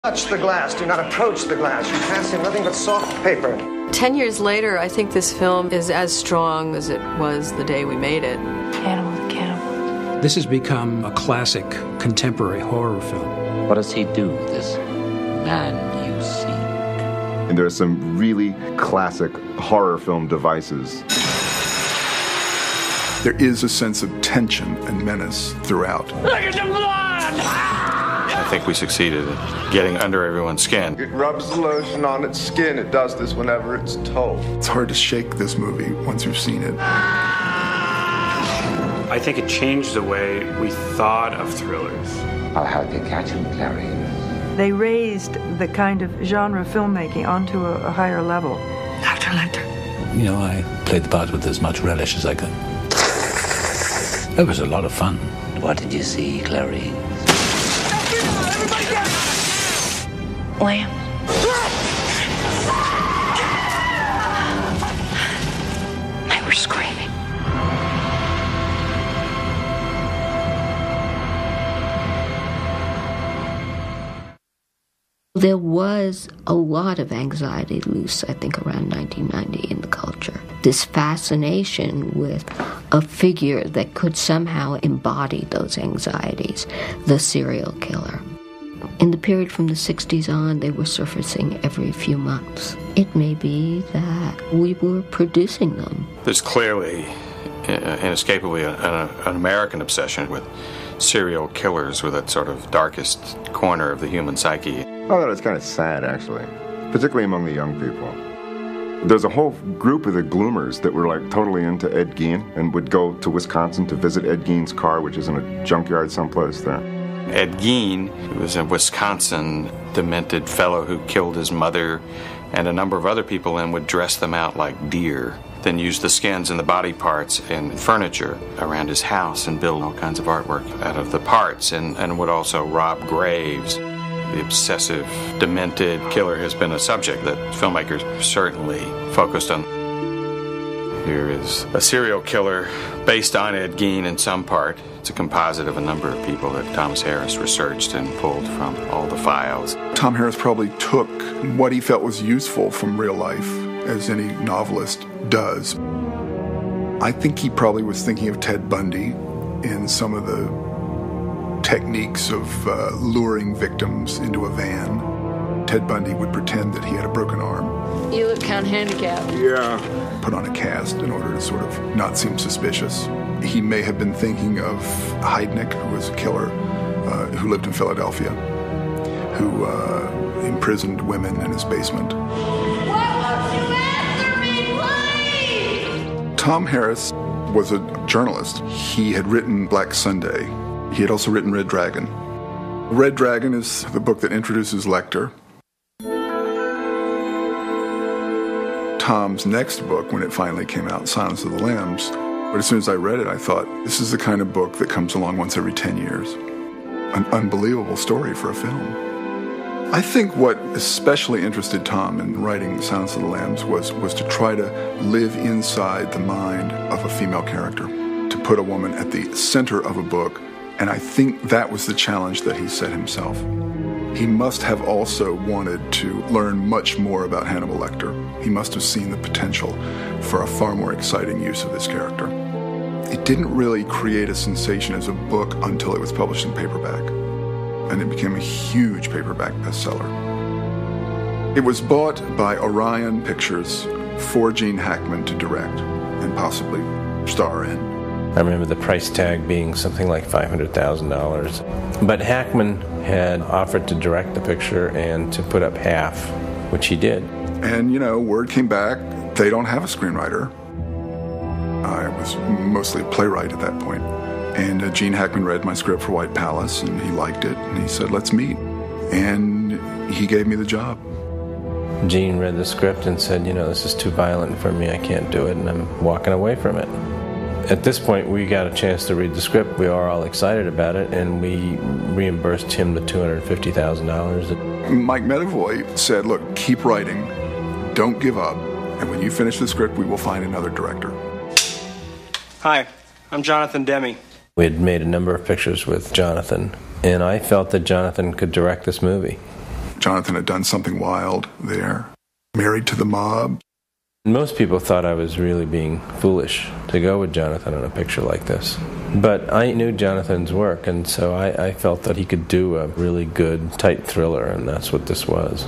Touch the glass. Do not approach the glass. You pass him nothing but soft paper. 10 years later, I think this film is as strong as it was the day we made it. Cannibal the Cannibal. This has become a classic contemporary horror film. What does he do, this man you seek? And there are some really classic horror film devices. There is a sense of tension and menace throughout. Look at the blood! I think we succeeded at getting under everyone's skin. It rubs the lotion on its skin. It does this whenever it's told. It's hard to shake this movie once you've seen it. I think it changed the way we thought of thrillers. I'll help you catch him, Clarice. They raised the kind of genre filmmaking onto a higher level. Dr. Lecter. You know, I played the part with as much relish as I could. It was a lot of fun. What did you see, Clarice? Lamb. They were screaming. There was a lot of anxiety loose, I think, around 1990 in the culture. This fascination with a figure that could somehow embody those anxieties, the serial killer. In the period from the 60s on, they were surfacing every few months. It may be that we were producing them. There's clearly, inescapably, an American obsession with serial killers with that sort of darkest corner of the human psyche. I thought it was kind of sad, actually, particularly among the young people. There's a whole group of the Gloomers that were like totally into Ed Gein and would go to Wisconsin to visit Ed Gein's car, which is in a junkyard someplace there. Ed Gein, who was a Wisconsin demented fellow who killed his mother and a number of other people and would dress them out like deer, then use the skins and the body parts and furniture around his house and build all kinds of artwork out of the parts, and would also rob graves. The obsessive, demented killer has been a subject that filmmakers certainly focused on. Here is a serial killer based on Ed Gein in some part. It's a composite of a number of people that Thomas Harris researched and pulled from all the files. Tom Harris probably took what he felt was useful from real life, as any novelist does. I think he probably was thinking of Ted Bundy in some of the techniques of luring victims into a van. Ted Bundy would pretend that he had a broken arm. You look kind of handicapped. Yeah. Put on a cast in order to sort of not seem suspicious. He may have been thinking of Heidnik, who was a killer who lived in Philadelphia, who imprisoned women in his basement. Why won't you answer me, please? Tom Harris was a journalist. He had written Black Sunday. He had also written Red Dragon. Red Dragon is the book that introduces Lecter. Tom's next book, when it finally came out, Silence of the Lambs, but as soon as I read it, I thought, this is the kind of book that comes along once every 10 years. An unbelievable story for a film. I think what especially interested Tom in writing Silence of the Lambs was to try to live inside the mind of a female character, to put a woman at the center of a book, and I think that was the challenge that he set himself. He must have also wanted to learn much more about Hannibal Lecter. He must have seen the potential for a far more exciting use of this character. It didn't really create a sensation as a book until it was published in paperback, and it became a huge paperback bestseller. It was bought by Orion Pictures for Gene Hackman to direct and possibly star in. I remember the price tag being something like $500,000. But Hackman had offered to direct the picture and to put up half, which he did. And, you know, word came back, they don't have a screenwriter. I was mostly a playwright at that point. And Gene Hackman read my script for White Palace, and he liked it, and he said, let's meet. And he gave me the job. Gene read the script and said, you know, this is too violent for me, I can't do it, and I'm walking away from it. At this point, we got a chance to read the script. We were all excited about it, and we reimbursed him the $250,000. Mike Medavoy said, look, keep writing, don't give up, and when you finish the script, we will find another director. Hi, I'm Jonathan Demme. We had made a number of pictures with Jonathan, and I felt that Jonathan could direct this movie. Jonathan had done something wild there. Married to the mob. Most people thought I was really being foolish to go with Jonathan on a picture like this. But I knew Jonathan's work, and so I felt that he could do a really good, tight thriller, and that's what this was.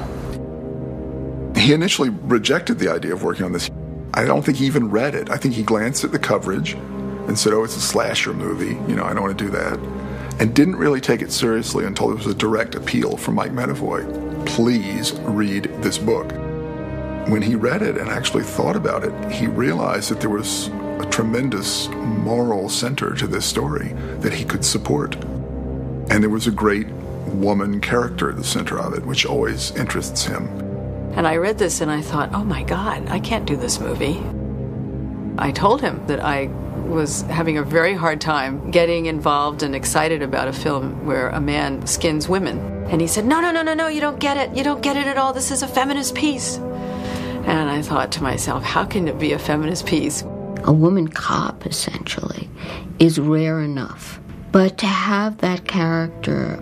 He initially rejected the idea of working on this. I don't think he even read it. I think he glanced at the coverage and said, oh, it's a slasher movie. You know, I don't want to do that. And didn't really take it seriously until there was a direct appeal from Mike Medavoy. Please read this book. When he read it and actually thought about it, he realized that there was a tremendous moral center to this story that he could support. And there was a great woman character at the center of it, which always interests him. And I read this and I thought, oh my God, I can't do this movie. I told him that I was having a very hard time getting involved and excited about a film where a man skins women. And he said, no, you don't get it. You don't get it at all. This is a feminist piece. And I thought to myself, how can it be a feminist piece? A woman cop, essentially, is rare enough. But to have that character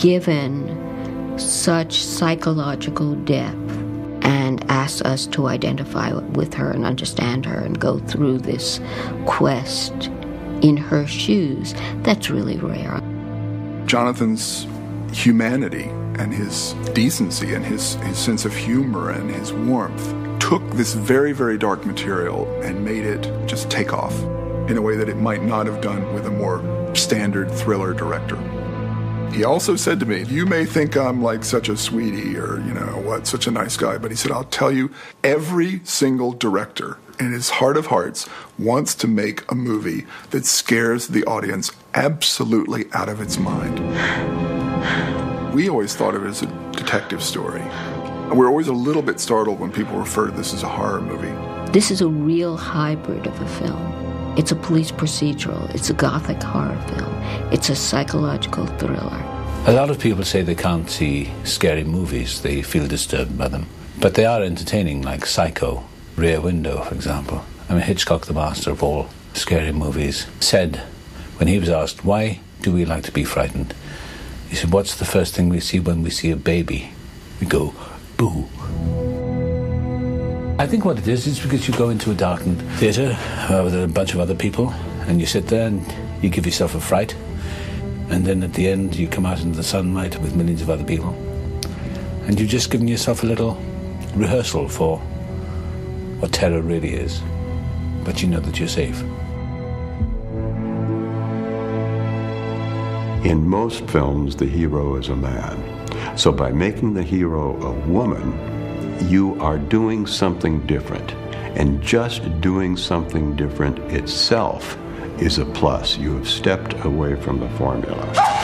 given such psychological depth and ask us to identify with her and understand her and go through this quest in her shoes, that's really rare. Jonathan's humanity and his decency and his sense of humor and his warmth took this very, very dark material and made it just take off in a way that it might not have done with a more standard thriller director. He also said to me, you may think I'm like such a sweetie or, you know, what, such a nice guy, but he said, I'll tell you, every single director in his heart of hearts wants to make a movie that scares the audience absolutely out of its mind. We always thought of it as a detective story. We're always a little bit startled when people refer to this as a horror movie. This is a real hybrid of a film. It's a police procedural. It's a gothic horror film. It's a psychological thriller. A lot of people say they can't see scary movies. They feel disturbed by them. But they are entertaining, like Psycho, Rear Window, for example. I mean, Hitchcock, the master of all scary movies, said, when he was asked, why do we like to be frightened? He said, what's the first thing we see when we see a baby? We go, boo. I think what it is because you go into a darkened theatre with a bunch of other people and you sit there and you give yourself a fright, and then at the end you come out into the sunlight with millions of other people and you're just giving yourself a little rehearsal for what terror really is, but you know that you're safe. In most films, the hero is a man. So by making the hero a woman, you are doing something different. And just doing something different itself is a plus. You have stepped away from the formula.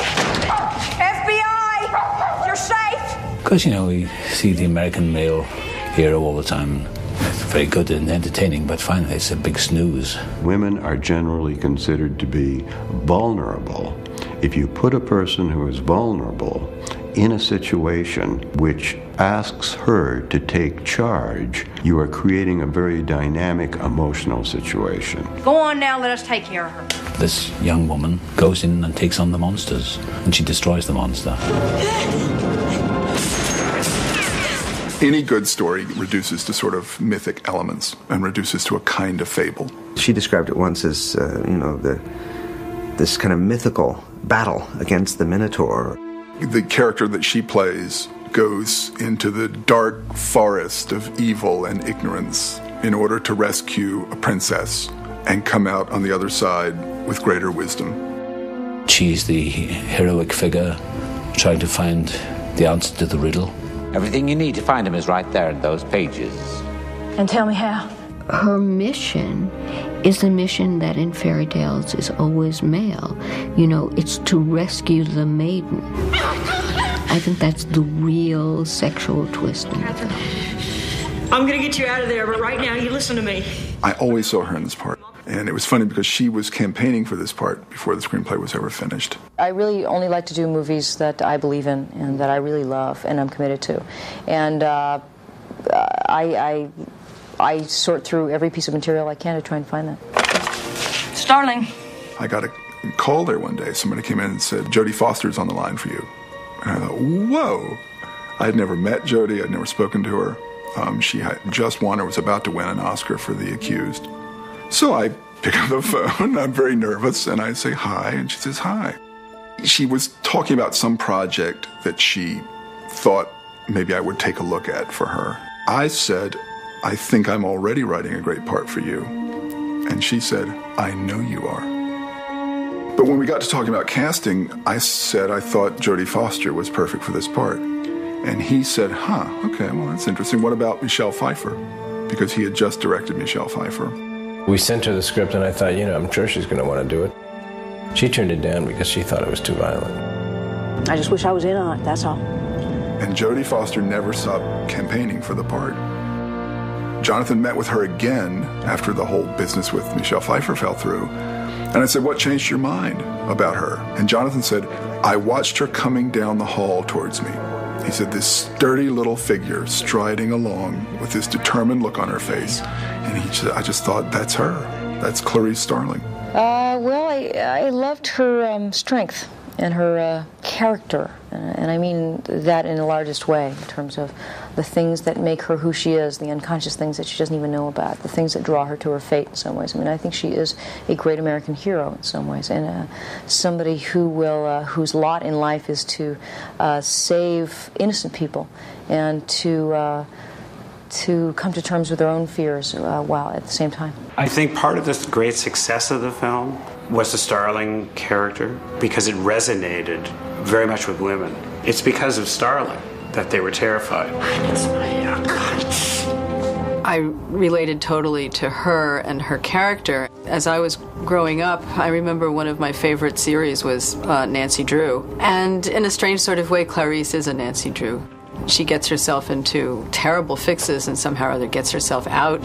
FBI! You're safe! Because, you know, we see the American male hero all the time. It's very good and entertaining, but finally it's a big snooze. Women are generally considered to be vulnerable. If you put a person who is vulnerable in a situation which asks her to take charge, you are creating a very dynamic emotional situation. Go on now, let us take care of her. This young woman goes in and takes on the monsters, and she destroys the monster. Any good story reduces to sort of mythic elements and reduces to a kind of fable. She described it once as, this kind of mythical battle against the Minotaur. The character that she plays goes into the dark forest of evil and ignorance in order to rescue a princess and come out on the other side with greater wisdom. She's the heroic figure trying to find the answer to the riddle. Everything you need to find him is right there in those pages. And tell me how. Her mission is the mission that in fairy tales is always male. You know, it's to rescue the maiden. I think that's the real sexual twist in the film. I'm going to get you out of there, but right now you listen to me. I always saw her in this part. And it was funny because she was campaigning for this part before the screenplay was ever finished. I really only like to do movies that I believe in and that I really love and I'm committed to. And I sort through every piece of material I can to try and find that. Starling. I got a call there one day. Somebody came in and said, Jody Foster's on the line for you. And I thought, whoa. I had never met Jody. I'd never spoken to her. She had just won or was about to win an Oscar for The Accused. So I pick up the phone. I'm very nervous, and I say hi, and she says hi. She was talking about some project that she thought maybe I would take a look at for her. I said, I think I'm already writing a great part for you. And she said, I know you are. But when we got to talking about casting, I said I thought Jody Foster was perfect for this part. And he said, okay, well, that's interesting. What about Michelle Pfeiffer? Because he had just directed Michelle Pfeiffer. We sent her the script, and I thought, I'm sure she's going to want to do it. She turned it down because she thought it was too violent. I just wish I was in on it, that's all. And Jody Foster never stopped campaigning for the part. Jonathan met with her again after the whole business with Michelle Pfeiffer fell through. And I said, what changed your mind about her? And Jonathan said, I watched her coming down the hall towards me. He said, this sturdy little figure striding along with this determined look on her face. And I just thought, that's her. That's Clarice Starling. Well, I loved her strength and her character. And I mean that in the largest way, in terms of the things that make her who she is, the unconscious things that she doesn't even know about, the things that draw her to her fate in some ways. I mean, I think she is a great American hero in some ways, and somebody who will, whose lot in life is to save innocent people and to come to terms with their own fears while at the same time. I think part of the great success of the film was the Starling character, because it resonated very much with women. It's because of Starling that they were terrified. I related totally to her and her character. As I was growing up, I remember one of my favorite series was Nancy Drew. And in a strange sort of way, Clarice is a Nancy Drew. She gets herself into terrible fixes and somehow or other gets herself out.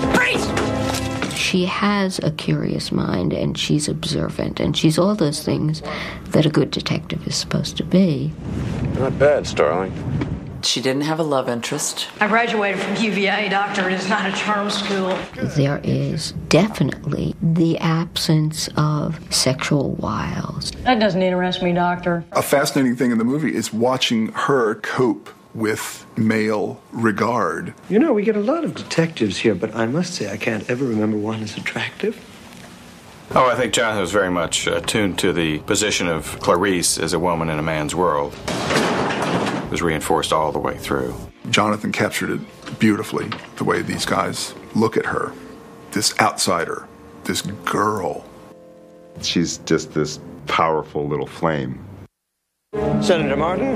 She has a curious mind, and she's observant, and she's all those things that a good detective is supposed to be. Not bad, Starling. She didn't have a love interest. I graduated from UVA, doctor. It is not a charm school. There is definitely the absence of sexual wiles. That doesn't interest me, doctor. A fascinating thing in the movie is watching her cope with male regard. We get a lot of detectives here, but I must say I can't ever remember one as attractive. Oh, I think Jonathan was very much attuned to the position of Clarice as a woman in a man's world. It was reinforced all the way through. Jonathan captured it beautifully, the way these guys look at her. This outsider, this girl. She's just this powerful little flame. Senator Martin,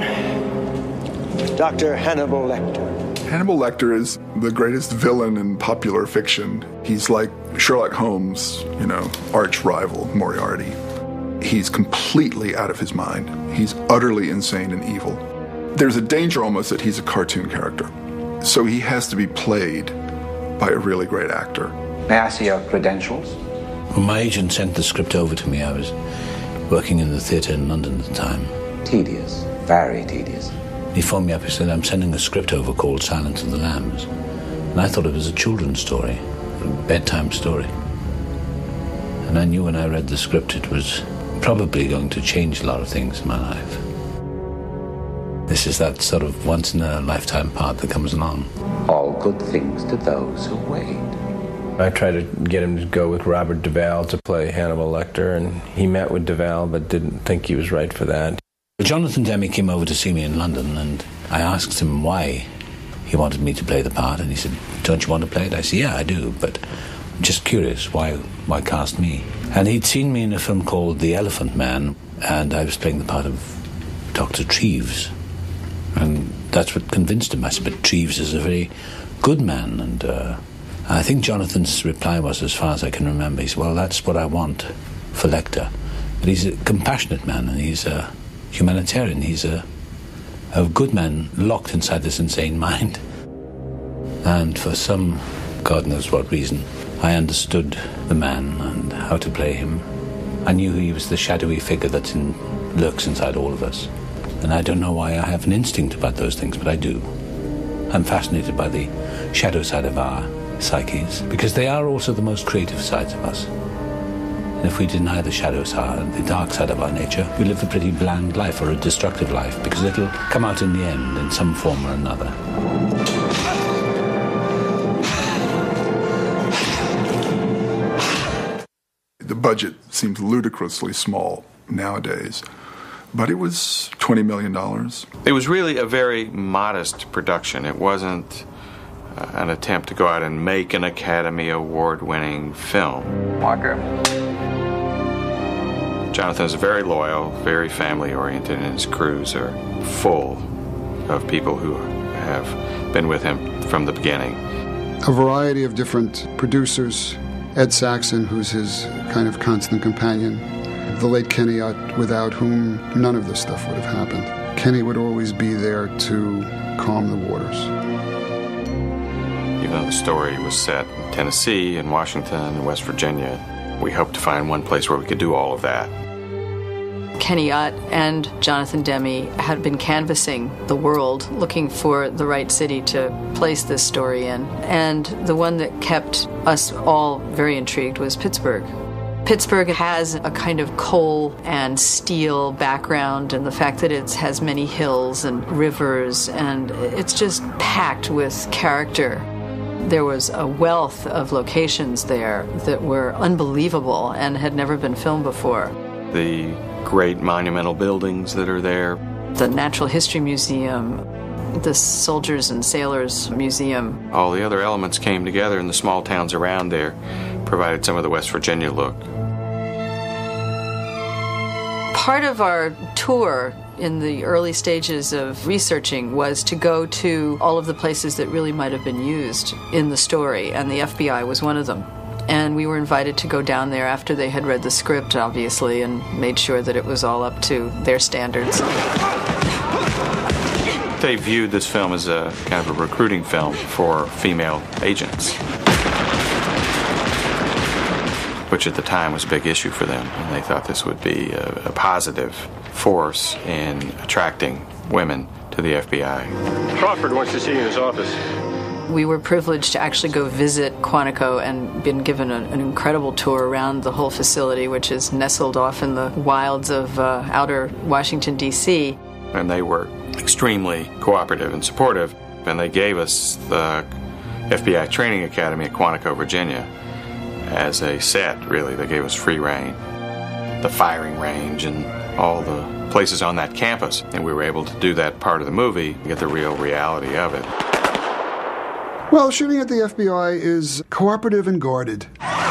Dr. Hannibal Lecter. Hannibal Lecter is the greatest villain in popular fiction. He's like Sherlock Holmes, arch rival Moriarty. He's completely out of his mind. He's utterly insane and evil. There's a danger almost that he's a cartoon character. So he has to be played by a really great actor. May I see your credentials? When my agent sent the script over to me, I was working in the theatre in London at the time. Tedious, very tedious. He phoned me up and said, I'm sending a script over called Silence of the Lambs. And I thought it was a children's story, a bedtime story. And I knew when I read the script it was probably going to change a lot of things in my life. This is that sort of once-in-a-lifetime part that comes along. All good things to those who wait. I tried to get him to go with Robert Duvall to play Hannibal Lecter, and he met with Duvall but didn't think he was right for that. Jonathan Demme came over to see me in London, and I asked him why he wanted me to play the part, and he said, don't you want to play it? I said, yeah, I do, but I'm just curious, why cast me? And he'd seen me in a film called The Elephant Man, and I was playing the part of Dr. Treves. And that's what convinced him. I said, but Treves is a very good man. And I think Jonathan's reply was, as far as I can remember, he said, well, that's what I want for Lecter. But he's a compassionate man, and he's a humanitarian. He's a good man locked inside this insane mind. And for some, God knows what reason, I understood the man and how to play him. I knew he was the shadowy figure that lurks inside all of us. And I don't know why I have an instinct about those things, but I do. I'm fascinated by the shadow side of our psyches, because they are also the most creative sides of us. And if we deny the shadow side and the dark side of our nature, we live a pretty bland life or a destructive life, because it'll come out in the end in some form or another. The budget seems ludicrously small nowadays, but it was $20 million. It was really a very modest production. It wasn't an attempt to go out and make an Academy Award-winning film. Walker. Jonathan is very loyal, very family-oriented, and his crews are full of people who have been with him from the beginning. A variety of different producers. Ed Saxon, who's his kind of constant companion. The late Kenny Ott, without whom none of this stuff would have happened. Kenny would always be there to calm the waters. Even though the story was set in Tennessee and Washington and West Virginia, we hoped to find one place where we could do all of that. Kenny Ott and Jonathan Demme had been canvassing the world, looking for the right city to place this story in. And the one that kept us all very intrigued was Pittsburgh. Pittsburgh has a kind of coal and steel background, and the fact that it has many hills and rivers, and it's just packed with character. There was a wealth of locations there that were unbelievable and had never been filmed before. The great monumental buildings that are there. The Natural History Museum, the Soldiers and Sailors Museum. All the other elements came together, and the small towns around there provided some of the West Virginia look. Part of our tour in the early stages of researching was to go to all of the places that really might have been used in the story, and the FBI was one of them. And we were invited to go down there after they had read the script, obviously, and made sure that it was all up to their standards. They viewed this film as a kind of a recruiting film for female agents, which at the time was a big issue for them, and they thought this would be a positive force in attracting women to the FBI. Crawford wants to see you in his office. We were privileged to actually go visit Quantico and been given an incredible tour around the whole facility, which is nestled off in the wilds of outer Washington, D.C. And they were extremely cooperative and supportive, and they gave us the FBI Training Academy at Quantico, Virginia, as a set, really. They gave us free rein. The firing range and all the places on that campus, and we were able to do that part of the movie, get the real reality of it. Well, shooting at the FBI is cooperative and guarded.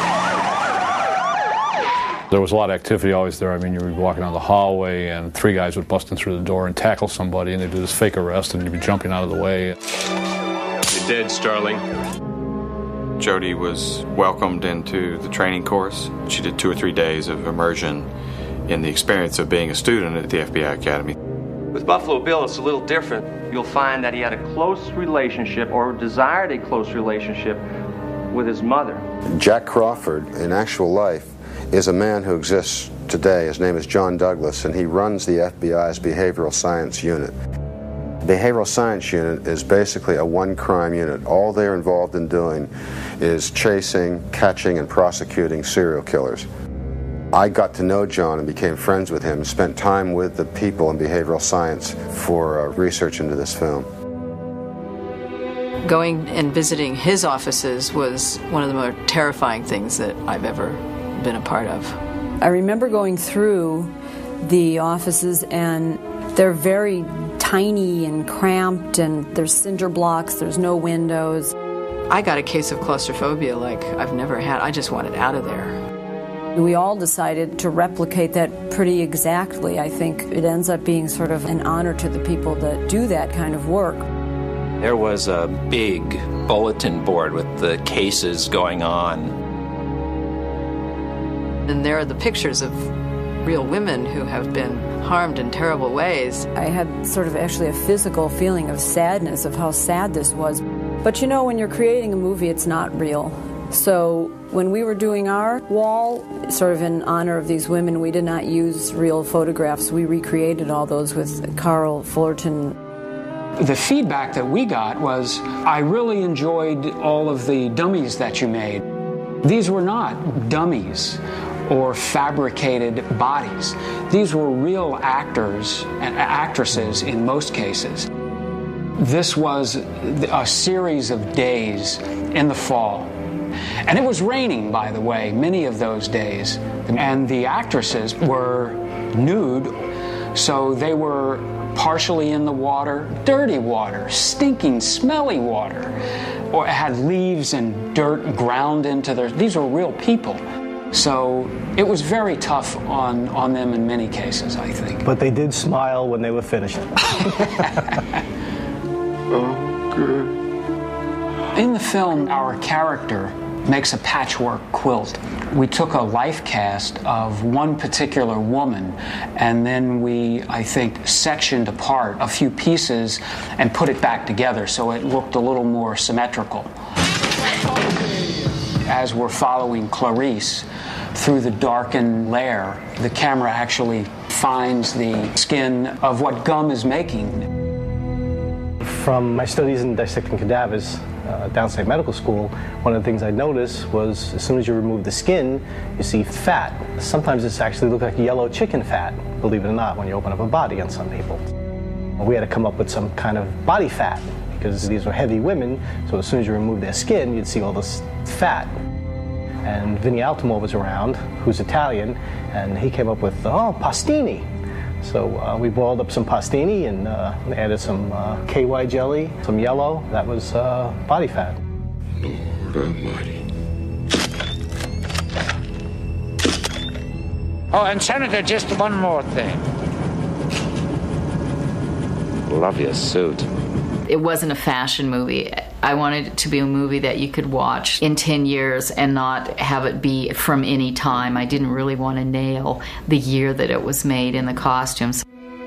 There was a lot of activity always there. I mean, you would be walking down the hallway and three guys would bust in through the door and tackle somebody, and they'd do this fake arrest, and you'd be jumping out of the way. You're dead, Starling. Jody was welcomed into the training course. She did 2 or 3 days of immersion in the experience of being a student at the FBI Academy. With Buffalo Bill, it's a little different. You'll find that he had a close relationship, or desired a close relationship, with his mother. Jack Crawford, in actual life, is a man who exists today. His name is John Douglas, and he runs the FBI's Behavioral Science Unit. The Behavioral Science Unit is basically a one-crime unit. All they're involved in doing is chasing, catching, and prosecuting serial killers. I got to know John and became friends with him, spent time with the people in behavioral science for research into this film. Going and visiting his offices was one of the more terrifying things that I've ever been a part of. I remember going through the offices, and they're very tiny and cramped, and there's cinder blocks, there's no windows. I got a case of claustrophobia like I've never had. I just wanted out of there. We all decided to replicate that pretty exactly. I think it ends up being sort of an honor to the people that do that kind of work. There was a big bulletin board with the cases going on. And there are the pictures of real women who have been harmed in terrible ways. I had sort of actually a physical feeling of sadness of how sad this was. But you know, when you're creating a movie, it's not real. So when we were doing our wall, sort of in honor of these women, we did not use real photographs. We recreated all those with Carl Fullerton. The feedback that we got was, I really enjoyed all of the dummies that you made. These were not dummies or fabricated bodies. These were real actors and actresses in most cases. This was a series of days in the fall. And it was raining, by the way, many of those days. And the actresses were nude, so they were partially in the water, dirty water, stinking, smelly water, or had leaves and dirt ground into their... These were real people. So it was very tough on them in many cases, I think. But they did smile when they were finished. Oh, good. In the film, our character makes a patchwork quilt. We took a life cast of one particular woman, and then we, I think, sectioned apart a few pieces and put it back together so it looked a little more symmetrical. As we're following Clarice through the darkened lair, the camera actually finds the skin of what gum is making. From my studies in dissecting cadavers downstate medical school, one of the things I noticed was as soon as you remove the skin, you see fat. Sometimes it's actually look like yellow chicken fat, believe it or not, when you open up a body on some people. We had to come up with some kind of body fat because these were heavy women, so as soon as you remove their skin, you'd see all this fat. And Vinnie Altimo was around, who's Italian, and he came up with, pastini. So we boiled up some pastini and added some KY jelly, some yellow. That was body fat. Lord Almighty. Oh, and Senator, just one more thing. Love your suit. It wasn't a fashion movie. I wanted it to be a movie that you could watch in 10 years and not have it be from any time. I didn't really want to nail the year that it was made in the costumes.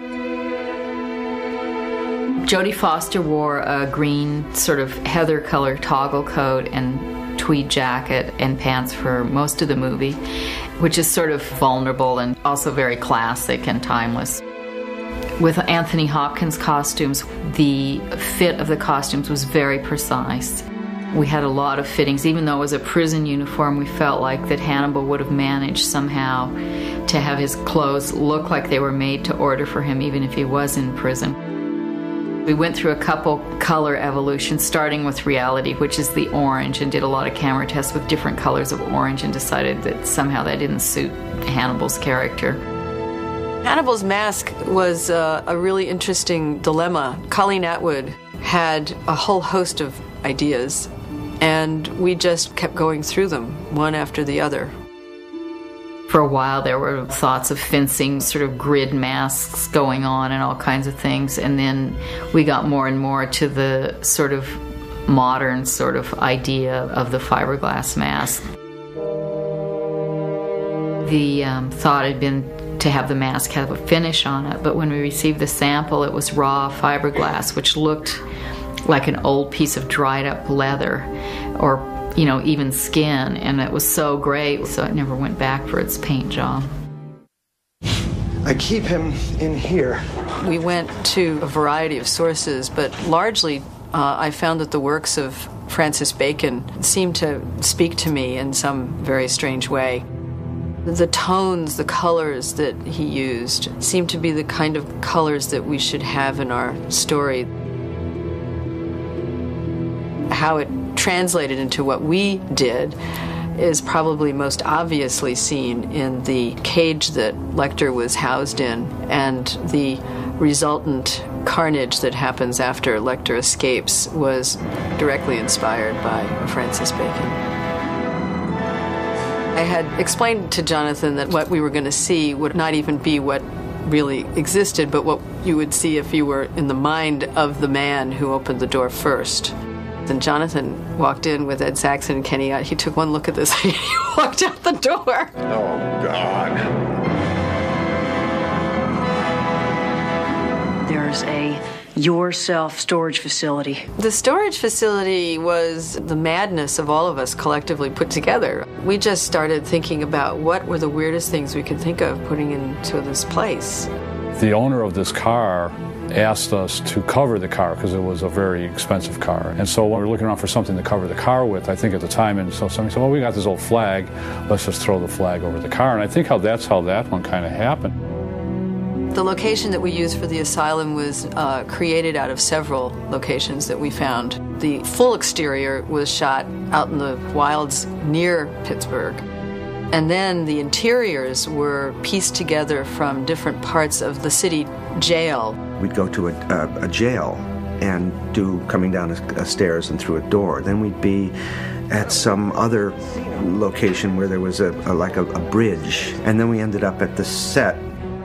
Jody Foster wore a green sort of heather color toggle coat and tweed jacket and pants for most of the movie, which is sort of vulnerable and also very classic and timeless. With Anthony Hopkins' costumes, the fit of the costumes was very precise. We had a lot of fittings. Even though it was a prison uniform, we felt like that Hannibal would have managed somehow to have his clothes look like they were made to order for him, even if he was in prison. We went through a couple color evolutions, starting with Reality, which is the orange, and did a lot of camera tests with different colors of orange and decided that somehow that didn't suit Hannibal's character. Hannibal's mask was a really interesting dilemma. Colleen Atwood had a whole host of ideas, and we just kept going through them, one after the other. For a while there were thoughts of fencing, sort of grid masks going on and all kinds of things, and then we got more and more to the sort of modern sort of idea of the fiberglass mask. The thought had been to have the mask have a finish on it, but when we received the sample, it was raw fiberglass, which looked like an old piece of dried up leather or, you know, even skin, and it was so great, so it never went back for its paint job. I keep him in here. We went to a variety of sources, but largely I found that the works of Francis Bacon seemed to speak to me in some very strange way. The tones, the colors that he used seemed to be the kind of colors that we should have in our story. How it translated into what we did is probably most obviously seen in the cage that Lecter was housed in and the resultant carnage that happens after Lecter escapes was directly inspired by Francis Bacon. I had explained to Jonathan that what we were going to see would not even be what really existed, but what you would see if you were in the mind of the man who opened the door first. Then Jonathan walked in with Ed Saxon and Kenny. He took one look at this and he walked out the door. Oh, God. There's a yourself storage facility. The storage facility was the madness of all of us collectively put together. We just started thinking about what were the weirdest things we could think of putting into this place. The owner of this car asked us to cover the car because it was a very expensive car. And so when we were looking around for something to cover the car with, I think at the time, and so somebody said, well, we got this old flag, let's just throw the flag over the car. And I think that's how that one kind of happened. The location that we used for the asylum was created out of several locations that we found. The full exterior was shot out in the wilds near Pittsburgh. And then the interiors were pieced together from different parts of the city jail. We'd go to a jail and do coming down a stairs and through a door. Then we'd be at some other location where there was a bridge. And then we ended up at the set.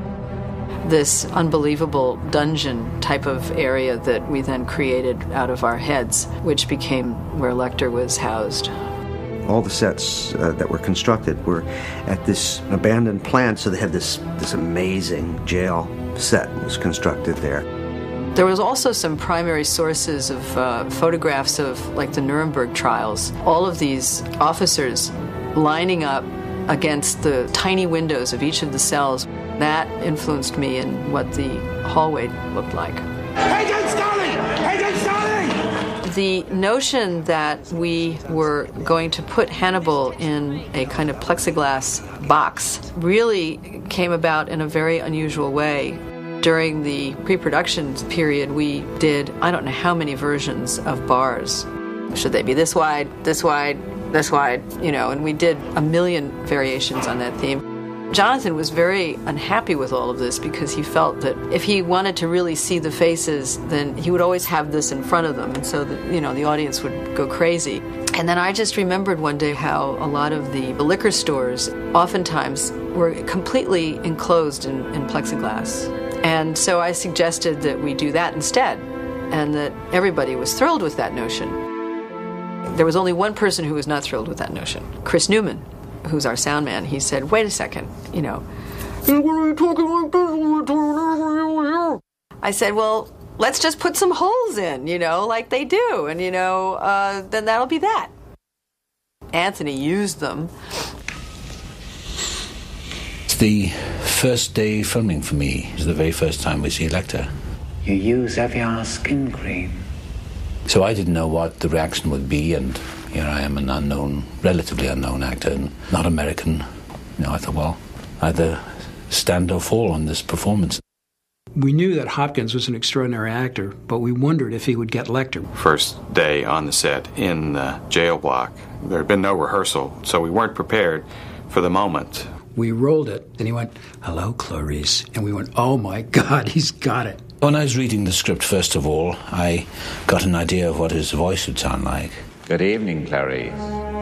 This unbelievable dungeon type of area that we then created out of our heads, which became where Lecter was housed. All the sets that were constructed were at this abandoned plant, so they had this amazing jail set was constructed there. There was also some primary sources of photographs of like the Nuremberg trials. All of these officers lining up against the tiny windows of each of the cells. That influenced me in what the hallway looked like. Agent Starling! Agent Starling! The notion that we were going to put Hannibal in a kind of plexiglass box really came about in a very unusual way. During the pre-production period, we did I don't know how many versions of bars. Should they be this wide, this wide, this wide, and we did a million variations on that theme. Jonathan was very unhappy with all of this because he felt that if he wanted to really see the faces, then he would always have this in front of them, and so that, the audience would go crazy. And then I just remembered one day how a lot of the liquor stores oftentimes were completely enclosed in plexiglass. And so I suggested that we do that instead, and that everybody was thrilled with that notion. There was only one person who was not thrilled with that notion, Chris Newman, who's our sound man. He said, wait a second, what are you talking like this? I said, well, let's just put some holes in, like they do, and, then that'll be that. Anthony used them. It's the first day filming for me. It's the very first time we see Lecter. You use Evian skin cream. So I didn't know what the reaction would be, and here I am, an relatively unknown actor, and not American. I thought, well, either stand or fall on this performance. We knew that Hopkins was an extraordinary actor, but we wondered if he would get Lecter. First day on the set in the jail block, there had been no rehearsal, so we weren't prepared for the moment. We rolled it, and he went, hello, Clarice. And we went, oh my God, he's got it. When I was reading the script, first of all, I got an idea of what his voice would sound like. Good evening, Clarice.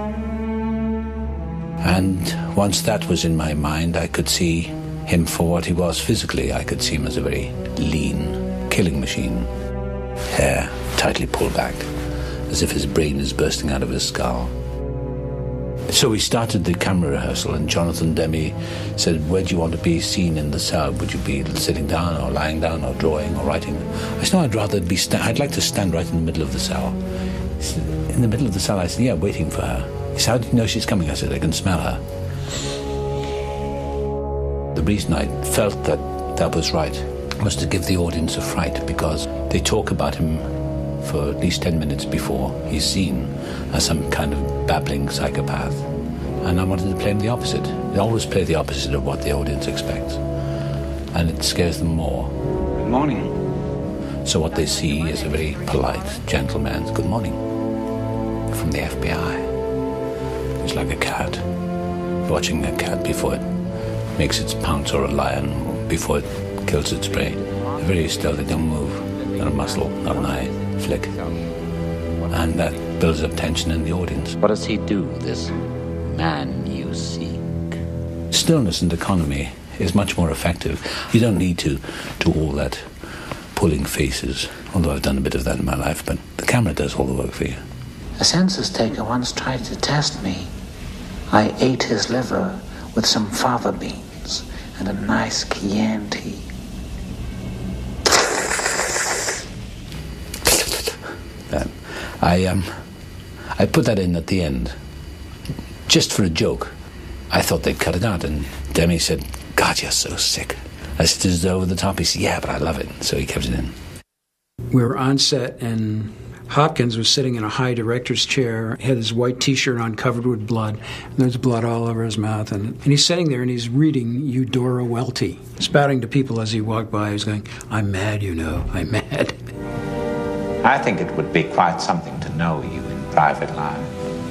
And once that was in my mind, I could see him for what he was physically. I could see him as a very lean killing machine. Hair tightly pulled back, as if his brain is bursting out of his skull. So we started the camera rehearsal, and Jonathan Demme said, where do you want to be seen in the cell? Would you be sitting down or lying down or drawing or writing? I said, no, I'd rather be I'd like to stand right in the middle of the cell. He said, in the middle of the cell? I said, yeah, waiting for her. He said, how do you know she's coming? I said, I can smell her. The reason I felt that was right was to give the audience a fright, because they talk about him for at least 10 minutes before he's seen as some kind of babbling psychopath. And I wanted to play him the opposite. They always play the opposite of what the audience expects. And it scares them more. Good morning. So what they see is a very polite, gentle man's good morning from the FBI. It's like a cat. Watching a cat before it makes its pounce, or a lion before it kills its prey. They're very still, they don't move. Not a muscle, not an eye flick. And that builds up tension in the audience. What does he do, this man you seek? Stillness and economy is much more effective. You don't need to do all that pulling faces, although I've done a bit of that in my life, but the camera does all the work for you. A census taker once tried to test me. I ate his liver with some fava beans and a nice Chianti. I put that in at the end, just for a joke. I thought they'd cut it out, and Demme said, God, you're so sick. I said, "Is it over the top?" He said, "Yeah, but I love it." So he kept it in. We were on set, and Hopkins was sitting in a high director's chair. He had his white T-shirt on covered with blood, and there's blood all over his mouth. And he's sitting there, and he's reading Eudora Welty, spouting to people as he walked by. He was going, "I'm mad, you know, I'm mad." I think it would be quite something to know you in private life.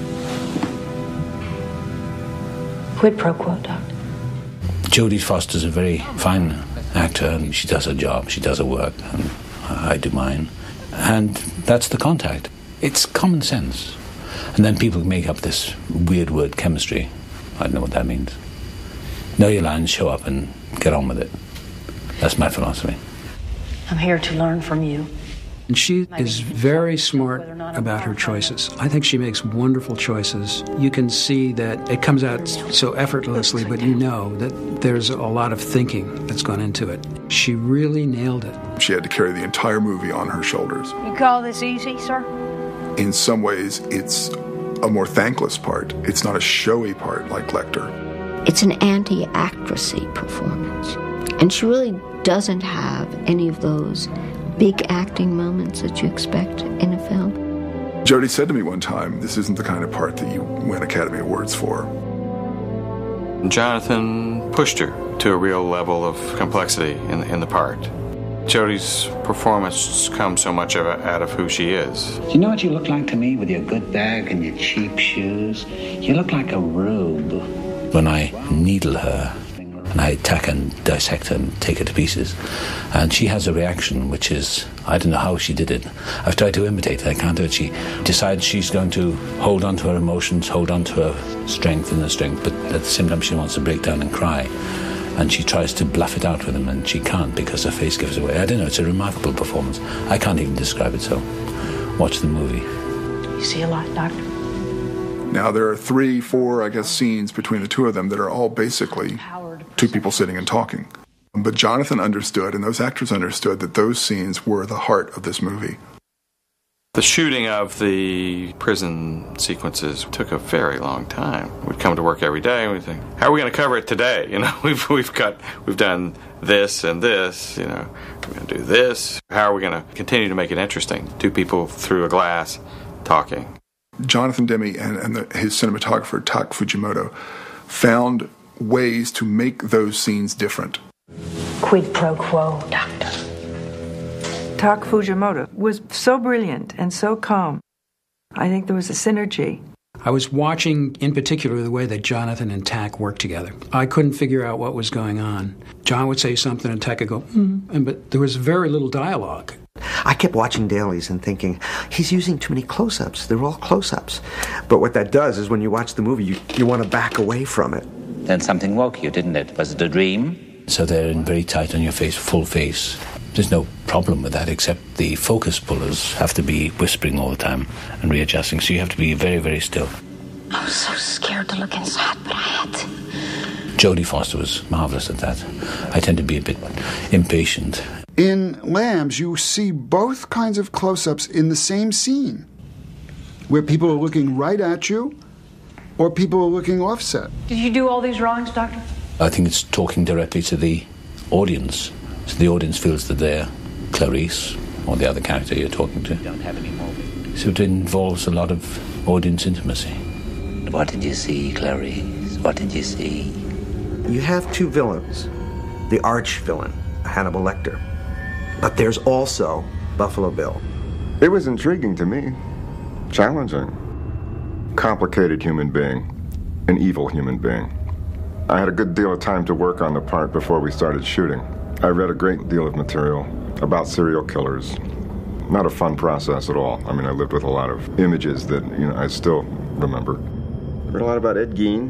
Quid pro quo, Doctor. Jody Foster's a very fine actor, and she does her job, she does her work, and I do mine. And that's the contact. It's common sense. And then people make up this weird word, chemistry. I don't know what that means. Know your lines, show up, and get on with it. That's my philosophy. I'm here to learn from you. And she is very smart about her choices. I think she makes wonderful choices. You can see that it comes out so effortlessly, but you know that there's a lot of thinking that's gone into it. She really nailed it. She had to carry the entire movie on her shoulders. You call this easy, sir? In some ways, it's a more thankless part. It's not a showy part like Lecter. It's an anti-actressy performance. And she really doesn't have any of those big acting moments that you expect in a film. Jody said to me one time, "This isn't the kind of part that you win Academy Awards for." Jonathan pushed her to a real level of complexity in the part. Jody's performance comes so much out of who she is. Do you know what you look like to me with your good bag and your cheap shoes? You look like a rube. When I needle her, and I attack and dissect her and take her to pieces, and she has a reaction which is, I don't know how she did it. I've tried to imitate her, I can't do it. She decides she's going to hold on to her emotions, hold on to her strength, but at the same time she wants to break down and cry. And she tries to bluff it out with him, and she can't because her face gives away. I don't know, it's a remarkable performance. I can't even describe it, so watch the movie. You see a lot, Doctor? Now, there are 3, 4, I guess, scenes between the two of them that are all basically two people sitting and talking. But Jonathan understood, and those actors understood, that those scenes were the heart of this movie. The shooting of the prison sequences took a very long time. We'd come to work every day and we'd think, how are we going to cover it today? You know, we've done this and this, you know, we're going to do this. How are we going to continue to make it interesting? Two people through a glass talking. Jonathan Demme and his cinematographer, Tak Fujimoto, found ways to make those scenes different. Quid pro quo, Doctor. Tak Fujimoto was so brilliant and so calm. I think there was a synergy. I was watching, in particular, the way that Jonathan and Tak worked together. I couldn't figure out what was going on. John would say something and Tak would go, but there was very little dialogue. I kept watching dailies and thinking, he's using too many close-ups. They're all close-ups. But what that does is when you watch the movie, you want to back away from it. Then something woke you, didn't it? Was it a dream? So they're in very tight on your face, full face. There's no problem with that, except the focus pullers have to be whispering all the time and readjusting, so you have to be very, very still. I was so scared to look inside, but I had to. Jody Foster was marvelous at that. I tend to be a bit impatient. In Lambs, you see both kinds of close-ups in the same scene, where people are looking right at you or people are looking offset. Did you do all these drawings, Doctor? I think it's talking directly to the audience. So the audience feels that they're Clarice, or the other character you're talking to. Don't have any more. So it involves a lot of audience intimacy. What did you see, Clarice? What did you see? You have two villains. The arch villain, Hannibal Lecter. But there's also Buffalo Bill. It was intriguing to me. Challenging. Complicated human being. An evil human being. I had a good deal of time to work on the part before we started shooting. I read a great deal of material about serial killers. Not a fun process at all. I mean, I lived with a lot of images that, I still remember. I read a lot about Ed Gein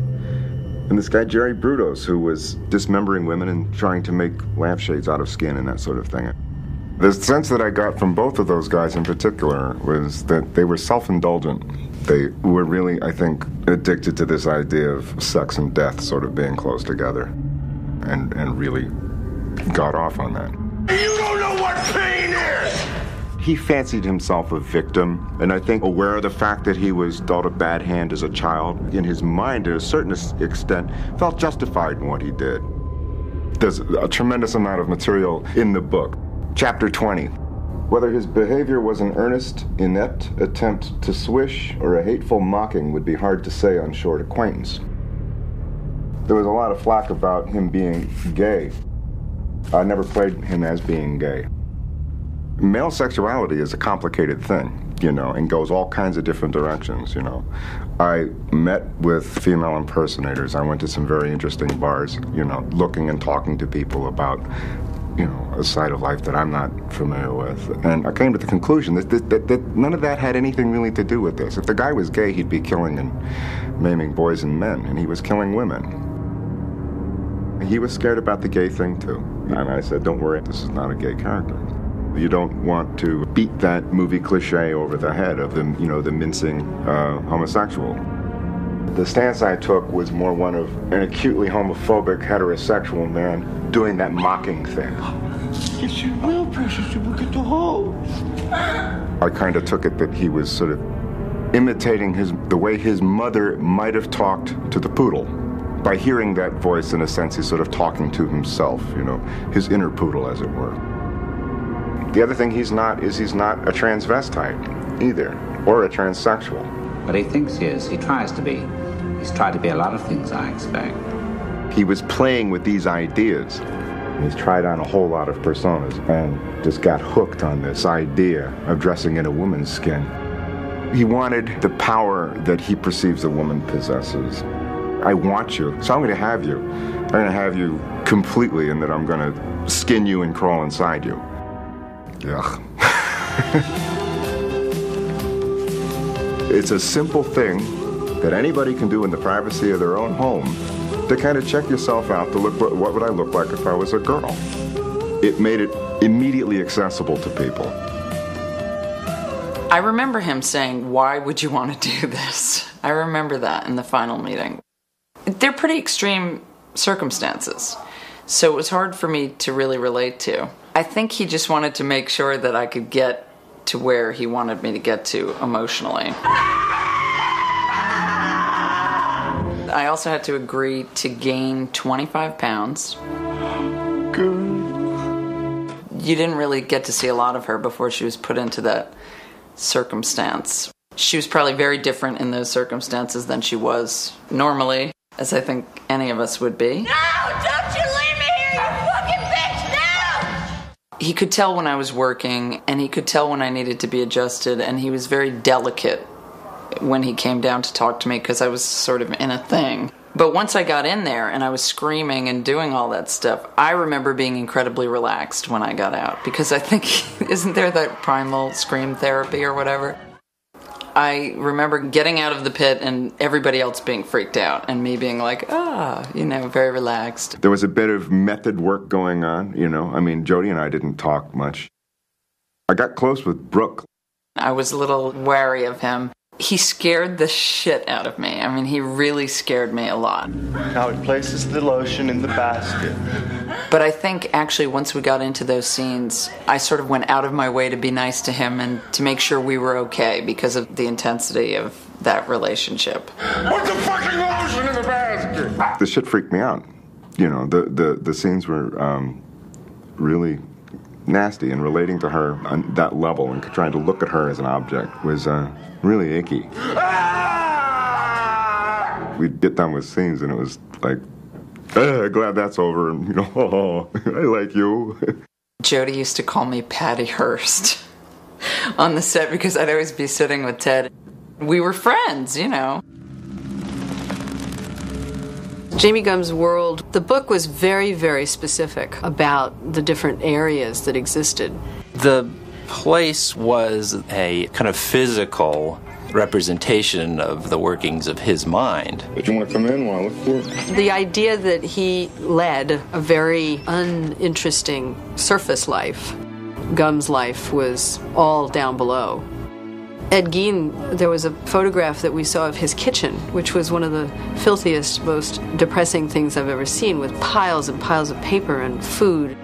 and this guy Jerry Brudos, who was dismembering women and trying to make lampshades out of skin and that sort of thing. The sense that I got from both of those guys in particular was that they were self-indulgent. They were really, I think, addicted to this idea of sex and death sort of being close together and really got off on that. You don't know what pain is! He fancied himself a victim, and I think aware of the fact that he was dealt a bad hand as a child, in his mind, to a certain extent, felt justified in what he did. There's a tremendous amount of material in the book. Chapter 20. Whether his behavior was an earnest, inept attempt to swish or a hateful mocking would be hard to say on short acquaintance. There was a lot of flack about him being gay. I never played him as being gay. Male sexuality is a complicated thing, you know, and goes all kinds of different directions, you know. I met with female impersonators. I went to some very interesting bars, you know, looking and talking to people about, you know, a side of life that I'm not familiar with. And I came to the conclusion that none of that had anything really to do with this. If the guy was gay, he'd be killing and maiming boys and men, and he was killing women. He was scared about the gay thing, too. And I said, don't worry, this is not a gay character. You don't want to beat that movie cliche over the head of the, you know, the mincing homosexual. The stance I took was more one of an acutely homophobic heterosexual man doing that mocking thing. Yes, you will, precious. You will get the hole. I kind of took it that he was sort of imitating the way his mother might have talked to the poodle. By hearing that voice, in a sense, he's sort of talking to himself, you know, his inner poodle, as it were. The other thing he's not a transvestite either, or a transsexual. But he thinks he is. He tries to be. He's tried to be a lot of things, I expect. He was playing with these ideas. He's tried on a whole lot of personas and just got hooked on this idea of dressing in a woman's skin. He wanted the power that he perceives a woman possesses. I want you, so I'm going to have you. I'm going to have you completely, and that I'm going to skin you and crawl inside you. Ugh. It's a simple thing that anybody can do in the privacy of their own home to kind of check yourself out to look what would I look like if I was a girl. It made it immediately accessible to people. I remember him saying, "Why would you want to do this?" I remember that in the final meeting. They're pretty extreme circumstances, so it was hard for me to really relate to. I think he just wanted to make sure that I could get to where he wanted me to get to emotionally. I also had to agree to gain 25 pounds. Good. You didn't really get to see a lot of her before she was put into that circumstance. She was probably very different in those circumstances than she was normally, as I think any of us would be. No, don't you leave me here, you fucking bitch, no! He could tell when I was working, and he could tell when I needed to be adjusted, and he was very delicate when he came down to talk to me because I was sort of in a thing. But once I got in there and I was screaming and doing all that stuff, I remember being incredibly relaxed when I got out, because I think, isn't there that primal scream therapy or whatever? I remember getting out of the pit and everybody else being freaked out and me being like, very relaxed. There was a bit of method work going on, you know. I mean, Jody and I didn't talk much. I got close with Brooke. I was a little wary of him. He scared the shit out of me. I mean, he really scared me a lot. Now he places the lotion in the basket. But I think actually once we got into those scenes, I sort of went out of my way to be nice to him and to make sure we were okay because of the intensity of that relationship. Put the fucking lotion in the basket! The shit freaked me out. You know, the scenes were really nasty, and relating to her on that level and trying to look at her as an object was really icky. We'd get done with scenes and it was like, glad that's over, and you know, I like you. Jody used to call me Patty Hearst on the set because I'd always be sitting with Ted. We were friends, you know. Jamie Gumb's world, the book was very, very specific about the different areas that existed. The place was a kind of physical representation of the workings of his mind. But you want to come in while I look for it? The idea that he led a very uninteresting surface life. Gumb's life was all down below. Ed Gein, there was a photograph that we saw of his kitchen, which was one of the filthiest, most depressing things I've ever seen, with piles and piles of paper and food.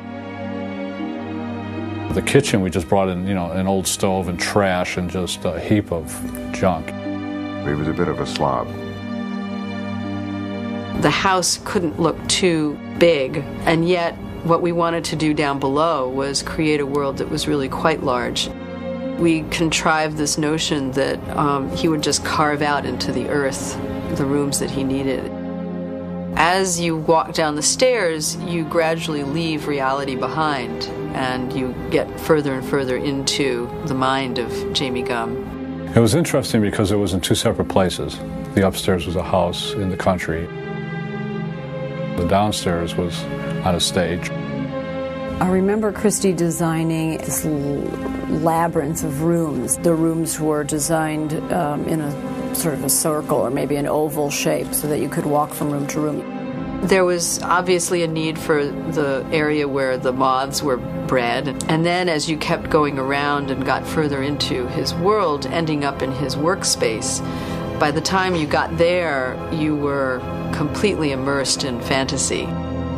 The kitchen, we just brought in, an old stove and trash and just a heap of junk. He was a bit of a slob. The house couldn't look too big, and yet what we wanted to do down below was create a world that was really quite large. We contrived this notion that he would just carve out into the earth the rooms that he needed. As you walk down the stairs, you gradually leave reality behind, and you get further and further into the mind of Jamie Gumb. It was interesting because it was in two separate places. The upstairs was a house in the country. The downstairs was on a stage. I remember Christie designing this labyrinth of rooms. The rooms were designed in a sort of a circle or maybe an oval shape so that you could walk from room to room. There was obviously a need for the area where the moths were bred. And then as you kept going around and got further into his world, ending up in his workspace, by the time you got there, you were completely immersed in fantasy.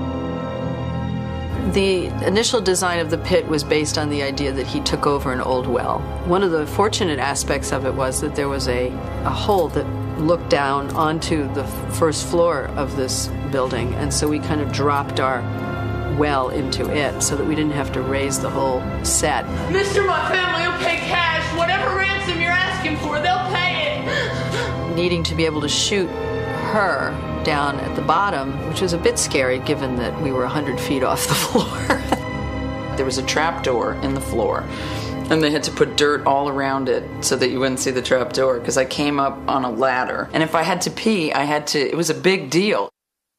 The initial design of the pit was based on the idea that he took over an old well. One of the fortunate aspects of it was that there was a hole that looked down onto the first floor of this building, and so we kind of dropped our well into it so that we didn't have to raise the whole set. Mister, my family will pay cash. Whatever ransom you're asking for, they'll pay it. Needing to be able to shoot her down at the bottom, which was a bit scary given that we were 100 feet off the floor. There was a trap door in the floor, and they had to put dirt all around it so that you wouldn't see the trap door, because I came up on a ladder, and if I had to pee, it was a big deal.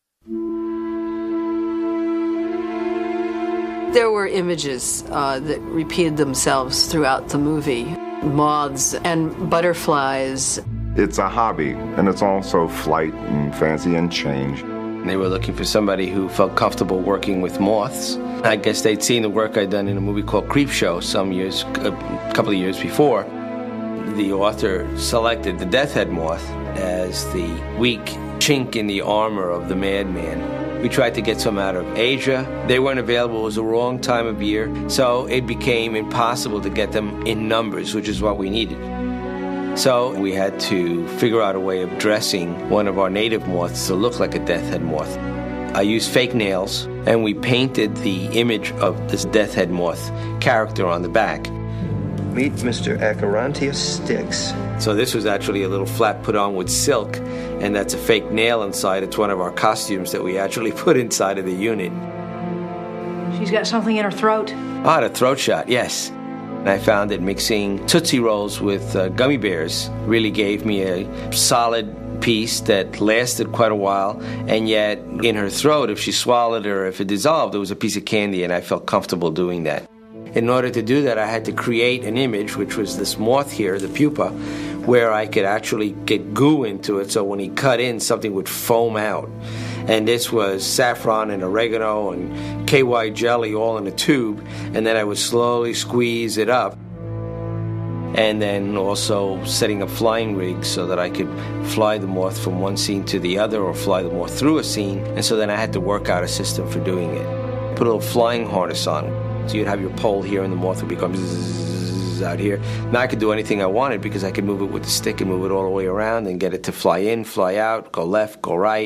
There were images that repeated themselves throughout the movie. Moths and butterflies. It's a hobby, and it's also flight and fancy and change. They were looking for somebody who felt comfortable working with moths. I guess they'd seen the work I'd done in a movie called Creepshow a couple of years before. The author selected the deathhead moth as the weak chink in the armor of the madman. We tried to get some out of Asia. They weren't available. It was the wrong time of year, so it became impossible to get them in numbers, which is what we needed. So we had to figure out a way of dressing one of our native moths to look like a deathhead moth. I used fake nails, and we painted the image of this deathhead moth character on the back. Meet Mr. Acherontia Styx. So this was actually a little flap put on with silk, and that's a fake nail inside. It's one of our costumes that we actually put inside of the unit. She's got something in her throat. Ah, the throat shot, yes. And I found that mixing Tootsie Rolls with gummy bears really gave me a solid piece that lasted quite a while, and yet in her throat, if she swallowed or if it dissolved, it was a piece of candy, and I felt comfortable doing that. In order to do that, I had to create an image, which was this moth here, the pupa, where I could actually get goo into it, so when he cut in, something would foam out. And this was saffron and oregano and KY jelly all in a tube, and then I would slowly squeeze it up. And then also setting up flying rigs so that I could fly the moth from one scene to the other or fly the moth through a scene. And so then I had to work out a system for doing it. Put a little flying harness on. So you'd have your pole here and the moth would become zzz out here. Now I could do anything I wanted because I could move it with the stick and move it all the way around and get it to fly in, fly out, go left, go right.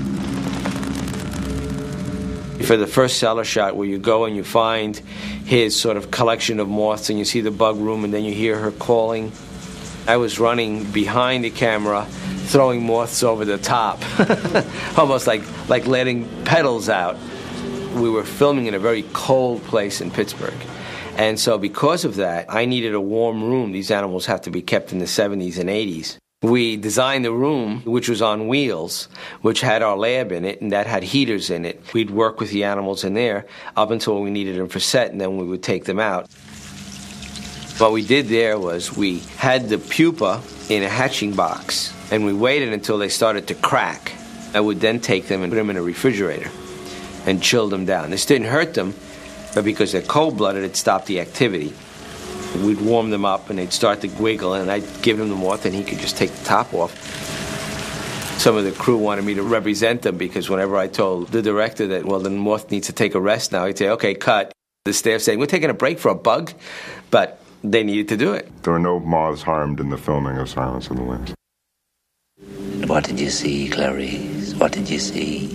For the first cellar shot where you go and you find his sort of collection of moths and you see the bug room and then you hear her calling, I was running behind the camera throwing moths over the top, almost like letting petals out. We were filming in a very cold place in Pittsburgh. And so because of that, I needed a warm room. These animals have to be kept in the 70s and 80s. We designed the room, which was on wheels, which had our lab in it, and that had heaters in it. We'd work with the animals in there up until we needed them for set, and then we would take them out. What we did there was we had the pupa in a hatching box, and we waited until they started to crack. I would then take them and put them in a refrigerator and chill them down. This didn't hurt them, but because they're cold-blooded, it stopped the activity. We'd warm them up, and they'd start to wiggle, and I'd give him the moth, and he could just take the top off. Some of the crew wanted me to represent them, because whenever I told the director that, well, the moth needs to take a rest now, he'd say, okay, cut. The staff saying, we're taking a break for a bug, but they needed to do it. There were no moths harmed in the filming of Silence of the Lambs. What did you see, Clarice? What did you see?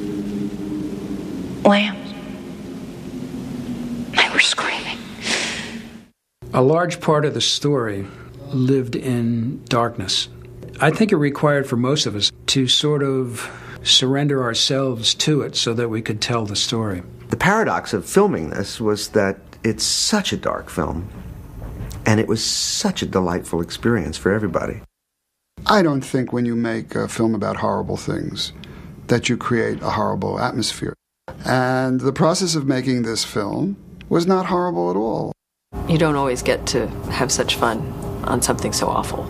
Lambs. They were screaming. A large part of the story lived in darkness. I think it required for most of us to sort of surrender ourselves to it so that we could tell the story. The paradox of filming this was that it's such a dark film, and it was such a delightful experience for everybody. I don't think when you make a film about horrible things that you create a horrible atmosphere. And the process of making this film was not horrible at all. You don't always get to have such fun on something so awful.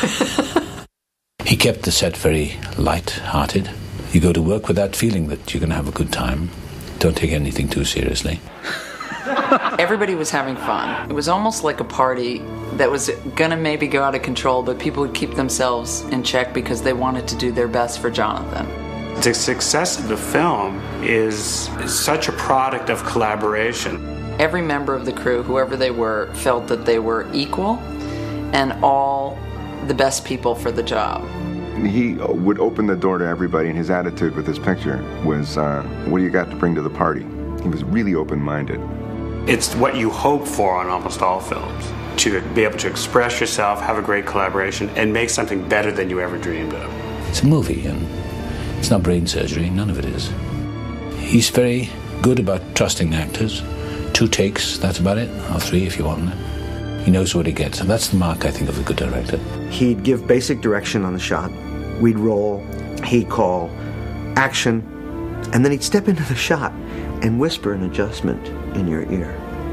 He kept the set very light-hearted. You go to work with that feeling that you're going to have a good time. Don't take anything too seriously. Everybody was having fun. It was almost like a party that was going to maybe go out of control, but people would keep themselves in check because they wanted to do their best for Jonathan. The success of the film is such a product of collaboration. Every member of the crew, whoever they were, felt that they were equal and all the best people for the job. He would open the door to everybody, and his attitude with this picture was, what do you got to bring to the party? He was really open-minded. It's what you hope for on almost all films, to be able to express yourself, have a great collaboration, and make something better than you ever dreamed of. It's a movie, and it's not brain surgery, none of it is. He's very good about trusting actors. 2 takes, that's about it, or 3 if you want them. He knows what he gets, and that's the mark, I think, of a good director. He'd give basic direction on the shot. We'd roll, he'd call, action, and then he'd step into the shot and whisper an adjustment in your ear.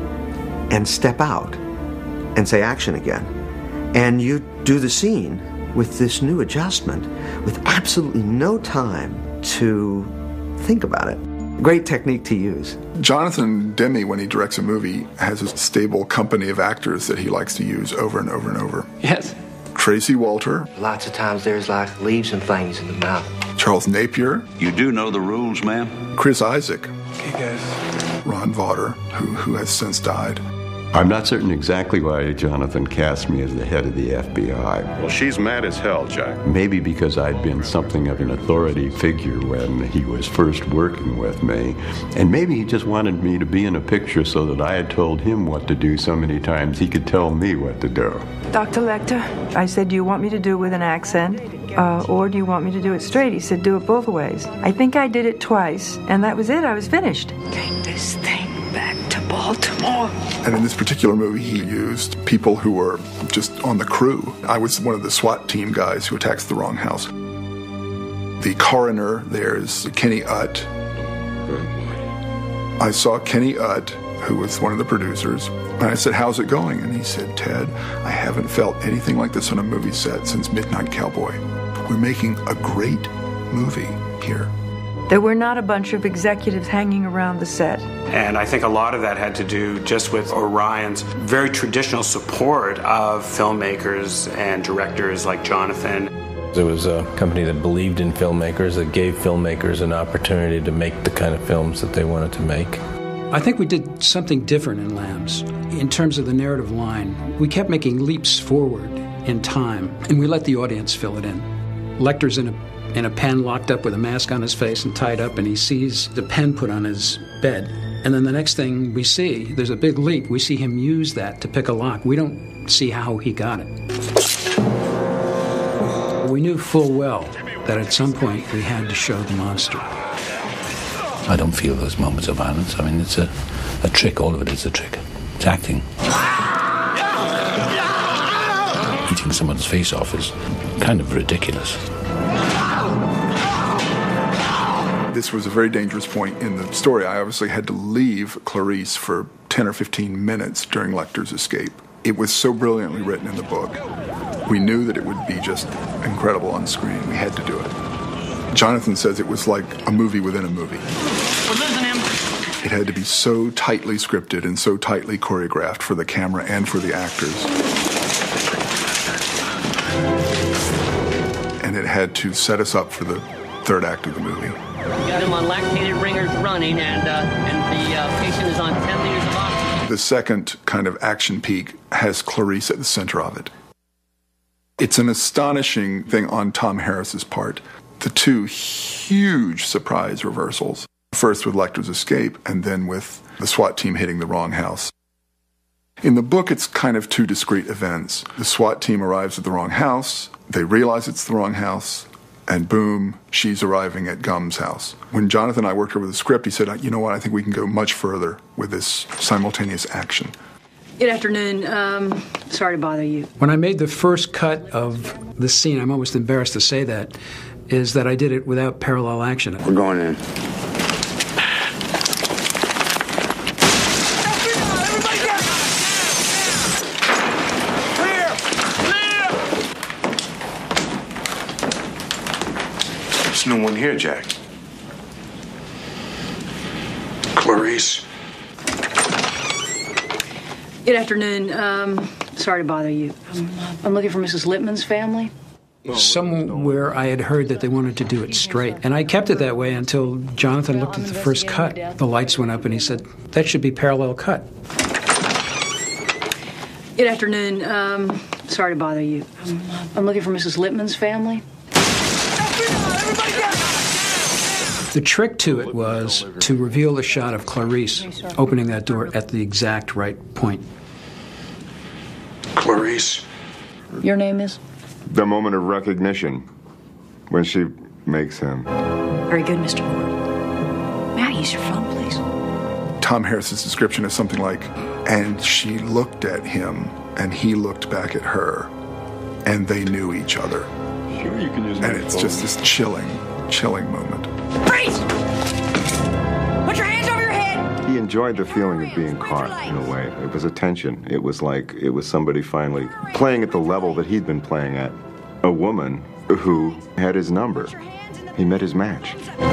And step out and say action again. And you do the scene with this new adjustment with absolutely no time to think about it. Great technique to use. Jonathan Demme, when he directs a movie, has a stable company of actors that he likes to use over and over and over. Yes. Tracy Walter. Lots of times there's like leaves and things in the mouth. Charles Napier. You do know the rules, ma'am? Chris Isaac. Okay, guys. Ron Vaughter, who has since died. I'm not certain exactly why Jonathan cast me as the head of the FBI. Well, she's mad as hell, Jack. Maybe because I'd been something of an authority figure when he was first working with me. And maybe he just wanted me to be in a picture so that I had told him what to do so many times he could tell me what to do. Dr. Lecter, I said, do you want me to do it with an accent? Or do you want me to do it straight? He said, do it both ways. I think I did it twice, and that was it. I was finished. Take this thing back to Baltimore. And in this particular movie, he used people who were just on the crew. I was one of the SWAT team guys who attacks the wrong house. The coroner there is Kenny Utt. I saw Kenny Utt, who was one of the producers, and I said, how's it going? And he said, Ted, I haven't felt anything like this on a movie set since Midnight Cowboy. We're making a great movie here. There were not a bunch of executives hanging around the set. And I think a lot of that had to do just with Orion's very traditional support of filmmakers and directors like Jonathan. There was a company that believed in filmmakers, that gave filmmakers an opportunity to make the kind of films that they wanted to make. I think we did something different in Lambs in terms of the narrative line. We kept making leaps forward in time, and we let the audience fill it in. Lecter's in a pen locked up with a mask on his face and tied up, and he sees the pen put on his bed. And then the next thing we see, there's a big leap. We see him use that to pick a lock. We don't see how he got it. We knew full well that at some point we had to show the monster. I don't feel those moments of violence. I mean, it's a trick. All of it is a trick. It's acting. Eating someone's face off is kind of ridiculous. This was a very dangerous point in the story. I obviously had to leave Clarice for 10 or 15 minutes during Lecter's escape. It was so brilliantly written in the book. We knew that it would be just incredible on screen. We had to do it. Jonathan says it was like a movie within a movie. We're losing him. It had to be so tightly scripted and so tightly choreographed for the camera and for the actors. And it had to set us up for the third act of the movie. We got him on lactated ringers running, and the patient is on 10 liters of oxygen. The second kind of action peak has Clarice at the center of it. It's an astonishing thing on Tom Harris's part. The two huge surprise reversals. First with Lecter's escape, and then with the SWAT team hitting the wrong house. In the book, it's kind of two discrete events. The SWAT team arrives at the wrong house, they realize it's the wrong house, and boom, she's arriving at Gum's house. When Jonathan and I worked over the script, he said, you know what, I think we can go much further with this simultaneous action. Good afternoon. Sorry to bother you. When I made the first cut of the scene, I'm almost embarrassed to say that, is that I did it without parallel action. We're going in. There's no one here, Jack. Clarice. Good afternoon. Sorry to bother you. I'm looking for Mrs. Lippman's family. Somewhere I had heard that they wanted to do it straight. And I kept it that way until Jonathan looked at the first cut. The lights went up and he said, that should be parallel cut. Good afternoon. Sorry to bother you. I'm looking for Mrs. Lippman's family. The trick to it was to reveal the shot of Clarice opening that door at the exact right point. Clarice. Your name is? The moment of recognition when she makes him. Very good, Mr. Ward. May I use your phone, please? Tom Harris's description is something like, and she looked at him, and he looked back at her, and they knew each other. Sure, you can use my And it's phone. just this chilling moment. Freeze! Put your hands over your head! He enjoyed the feeling of being caught in a way. It was a tension. It was like it was somebody finally playing at the level that he'd been playing at. A woman who had his number. He met his match.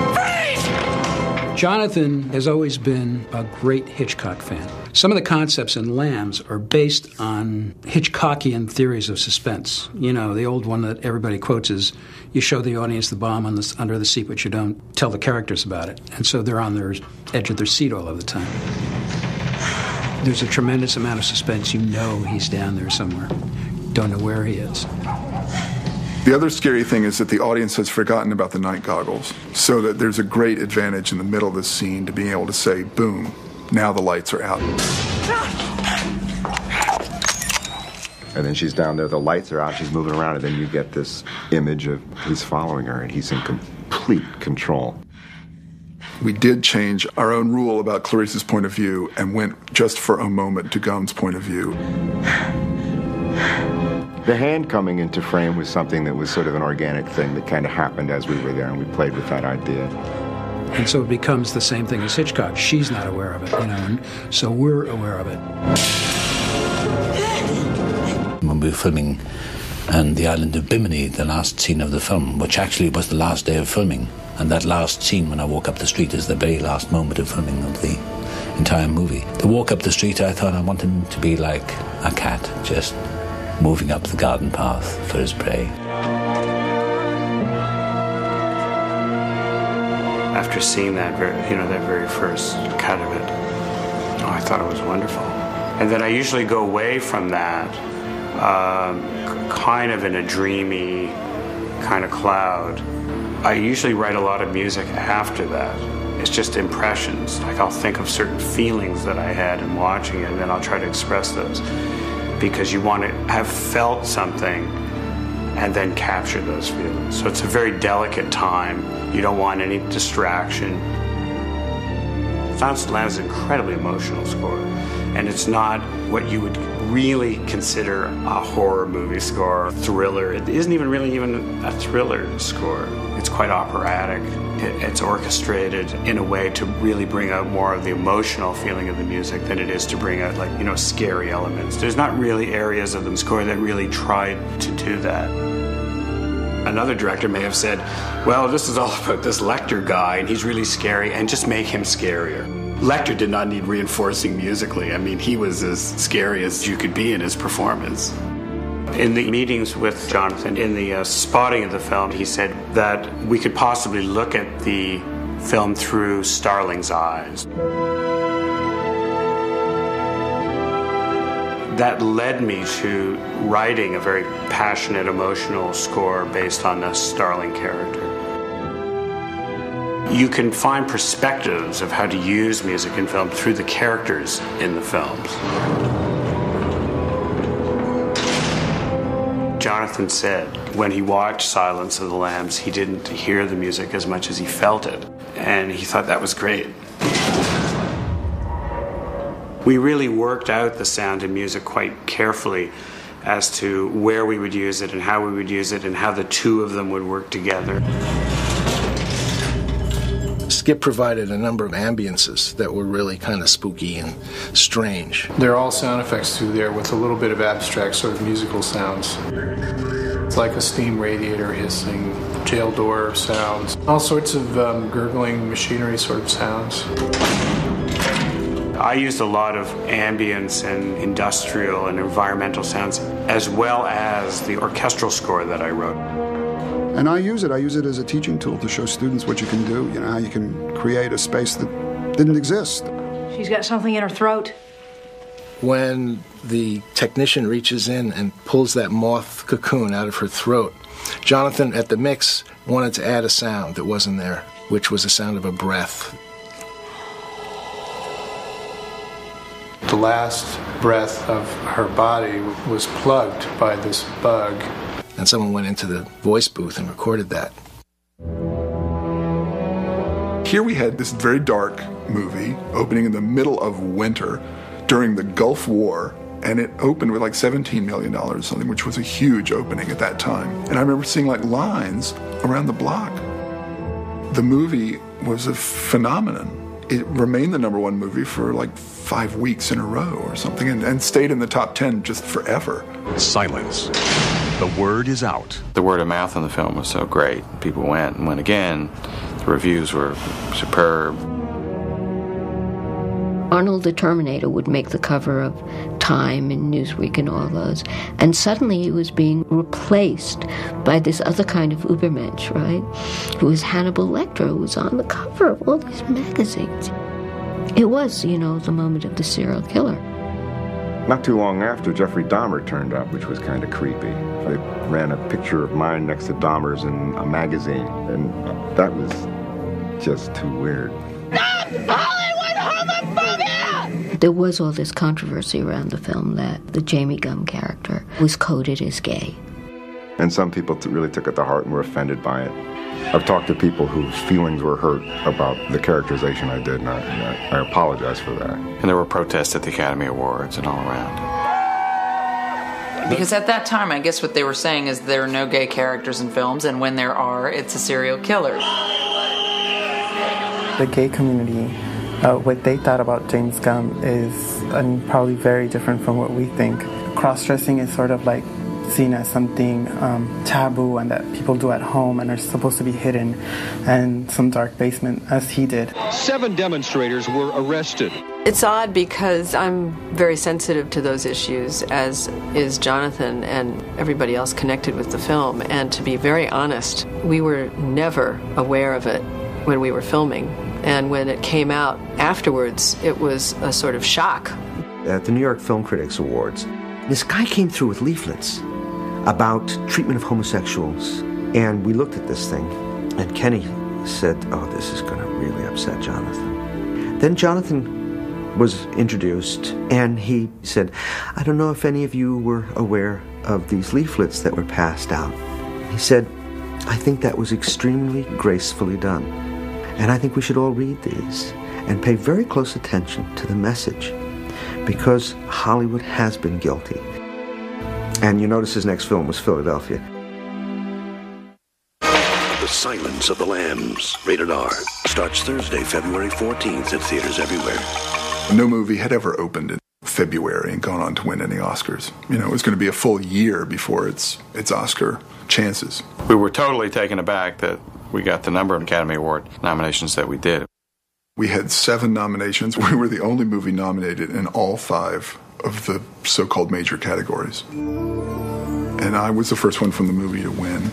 Jonathan has always been a great Hitchcock fan. Some of the concepts in Lambs are based on Hitchcockian theories of suspense. You know, the old one that everybody quotes is, you show the audience the bomb under the seat, but you don't tell the characters about it. And so they're on their edge of their seat all of the time. There's a tremendous amount of suspense. You know he's down there somewhere. Don't know where he is. The other scary thing is that the audience has forgotten about the night goggles, so that there's a great advantage in the middle of the scene to being able to say, boom, now the lights are out. And then she's down there, the lights are out, she's moving around, and then you get this image of he's following her, and he's in complete control. We did change our own rule about Clarice's point of view and went just for a moment to Gum's point of view. The hand coming into frame was something that was sort of an organic thing that kind of happened as we were there, and we played with that idea. And so it becomes the same thing as Hitchcock. She's not aware of it, you know, and so we're aware of it. When we were filming on the island of Bimini, the last scene of the film, which actually was the last day of filming, and that last scene when I walk up the street is the very last moment of filming of the entire movie. The walk up the street, I thought I want him to be like a cat, just moving up the garden path for his prey. After seeing that very first cut of it, I thought it was wonderful. And then I usually go away from that kind of in a dreamy kind of cloud. I usually write a lot of music after that. It's just impressions. Like I'll think of certain feelings that I had in watching it, and then I'll try to express those. Because you want to have felt something and then capture those feelings. So it's a very delicate time. You don't want any distraction. Silence of the Lambs is an incredibly emotional score, and it's not what you would really consider a horror movie score, thriller. It isn't even really a thriller score. It's quite operatic. It's orchestrated in a way to really bring out more of the emotional feeling of the music than it is to bring out, scary elements. There's not really areas of the score that really tried to do that. Another director may have said, well, this is all about this Lecter guy, and he's really scary, and just make him scarier. Lecter did not need reinforcing musically. I mean, he was as scary as you could be in his performance. In the meetings with Jonathan, in the spotting of the film, he said that we could possibly look at the film through Starling's eyes. that led me to writing a very passionate, emotional score based on a Starling character. You can find perspectives of how to use music in film through the characters in the films. Jonathan said when he watched Silence of the Lambs, he didn't hear the music as much as he felt it, and he thought that was great. We really worked out the sound and music quite carefully as to where we would use it and how we would use it and how the two of them would work together. Skip provided a number of ambiences that were really kind of spooky and strange. There are all sound effects through there with a little bit of abstract sort of musical sounds. It's like a steam radiator hissing, jail door sounds, all sorts of gurgling machinery sort of sounds. I used a lot of ambience and industrial and environmental sounds, as well as the orchestral score that I wrote. And I use it as a teaching tool to show students what you can do, you know, how you can create a space that didn't exist. She's got something in her throat. When the technician reaches in and pulls that moth cocoon out of her throat, Jonathan, at the mix, wanted to add a sound that wasn't there, which was the sound of a breath. The last breath of her body was plugged by this bug. And someone went into the voice booth and recorded that. Here we had this very dark movie opening in the middle of winter during the Gulf War, and it opened with like $17 million or something, which was a huge opening at that time. And I remember seeing like lines around the block. The movie was a phenomenon. It remained the #1 movie for like 5 weeks in a row or something, and stayed in the top 10 just forever. Silence. The word is out. The word of mouth on the film was so great. People went and went again. The reviews were superb. Arnold the Terminator would make the cover of Time and Newsweek and all those. And suddenly he was being replaced by this other kind of Ubermensch, right? Who was Hannibal Lecter, who was on the cover of all these magazines. It was, you know, the moment of the serial killer. Not too long after, Jeffrey Dahmer turned up, which was kind of creepy. I ran a picture of mine next to Dahmer's in a magazine, and that was just too weird. There was all this controversy around the film that the Jamie Gumb character was coded as gay. And some people really took it to heart and were offended by it. I've talked to people whose feelings were hurt about the characterization I did, and I apologize for that. And there were protests at the Academy Awards and all around. Because at that time, I guess what they were saying is there are no gay characters in films, and when there are, it's a serial killer. The gay community, what they thought about James Gumb is probably very different from what we think. Cross-dressing is sort of like seen as something taboo and that people do at home and are supposed to be hidden in some dark basement, as he did. 7 demonstrators were arrested. It's odd because I'm very sensitive to those issues, as is Jonathan and everybody else connected with the film. And to be very honest, we were never aware of it when we were filming. And when it came out afterwards, it was a sort of shock. At the New York Film Critics Awards, this guy came through with leaflets about treatment of homosexuals. And we looked at this thing, and Kenny said, oh, this is going to really upset Jonathan. Then Jonathan was introduced, and he said, I don't know if any of you were aware of these leaflets that were passed out. He said, I think that was extremely gracefully done. And I think we should all read these and pay very close attention to the message, because Hollywood has been guilty. And you notice his next film was Philadelphia. The Silence of the Lambs, rated R, starts Thursday, February 14th at theaters everywhere. No movie had ever opened in February and gone on to win any Oscars. You know, it was going to be a full year before its Oscar chances. We were totally taken aback that we got the number of Academy Award nominations that we did. We had 7 nominations. We were the only movie nominated in all 5 of the so-called major categories. And I was the first one from the movie to win.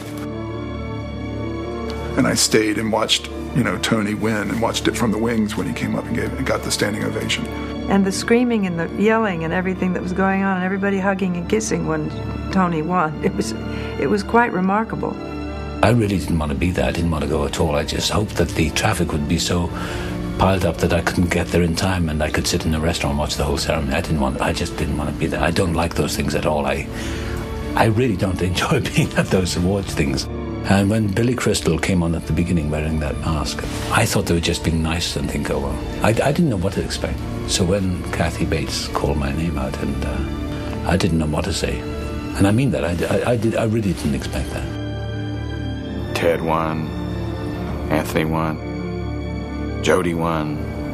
And I stayed and watched, Tony win, and watched it from the wings when he came up and got the standing ovation. And the screaming and the yelling and everything that was going on, and everybody hugging and kissing when Tony won. It was quite remarkable. I really didn't want to be there. I didn't want to go at all. I just hoped that the traffic would be so piled up that I couldn't get there in time and I could sit in a restaurant and watch the whole ceremony. I just didn't want to be there. I don't like those things at all. I really don't enjoy being at those awards things. And when Billy Crystal came on at the beginning wearing that mask, I thought they were just being nice and think, oh, well, I didn't know what to expect. So when Kathy Bates called my name out, and I didn't know what to say. And I mean that, I really didn't expect that. Ted won, Anthony won, Jody won,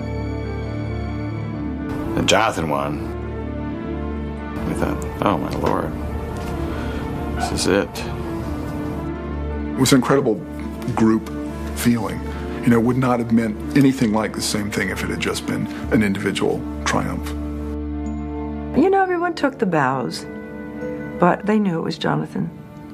and Jonathan won. We thought, oh my Lord, this is it. It was an incredible group feeling. You know, it would not have meant anything like the same thing if it had just been an individual triumph. You know, everyone took the bows, but they knew it was Jonathan.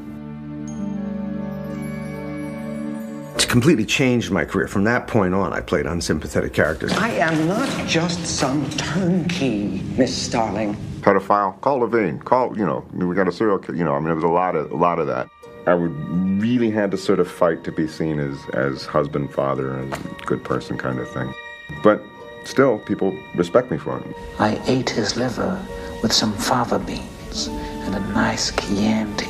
It completely changed my career. From that point on, I played unsympathetic characters. I am not just some turnkey, Miss Starling. Pedophile, call Levine, we got a serial killer, there was a lot of that. I would really had to sort of fight to be seen as husband, father, as a good person kind of thing. But still, people respect me for it. I ate his liver with some fava beans and a nice Chianti.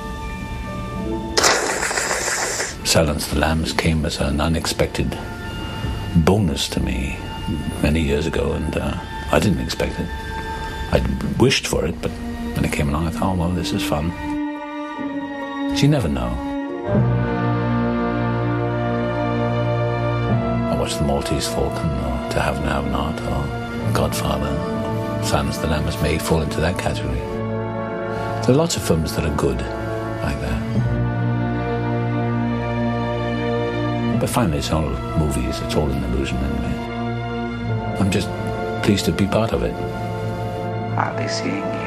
Silence of the Lambs came as an unexpected bonus to me many years ago, and I didn't expect it. I'd wished for it, but when it came along, I thought, oh, well, this is fun. You never know. I watched The Maltese Falcon, or To Have and Have Not, or Godfather. Silence of the Lambs may fall into that category. There are lots of films that are good like that. But finally, it's all movies. It's all an illusion anyway. I'm just pleased to be part of it. I'll be seeing you.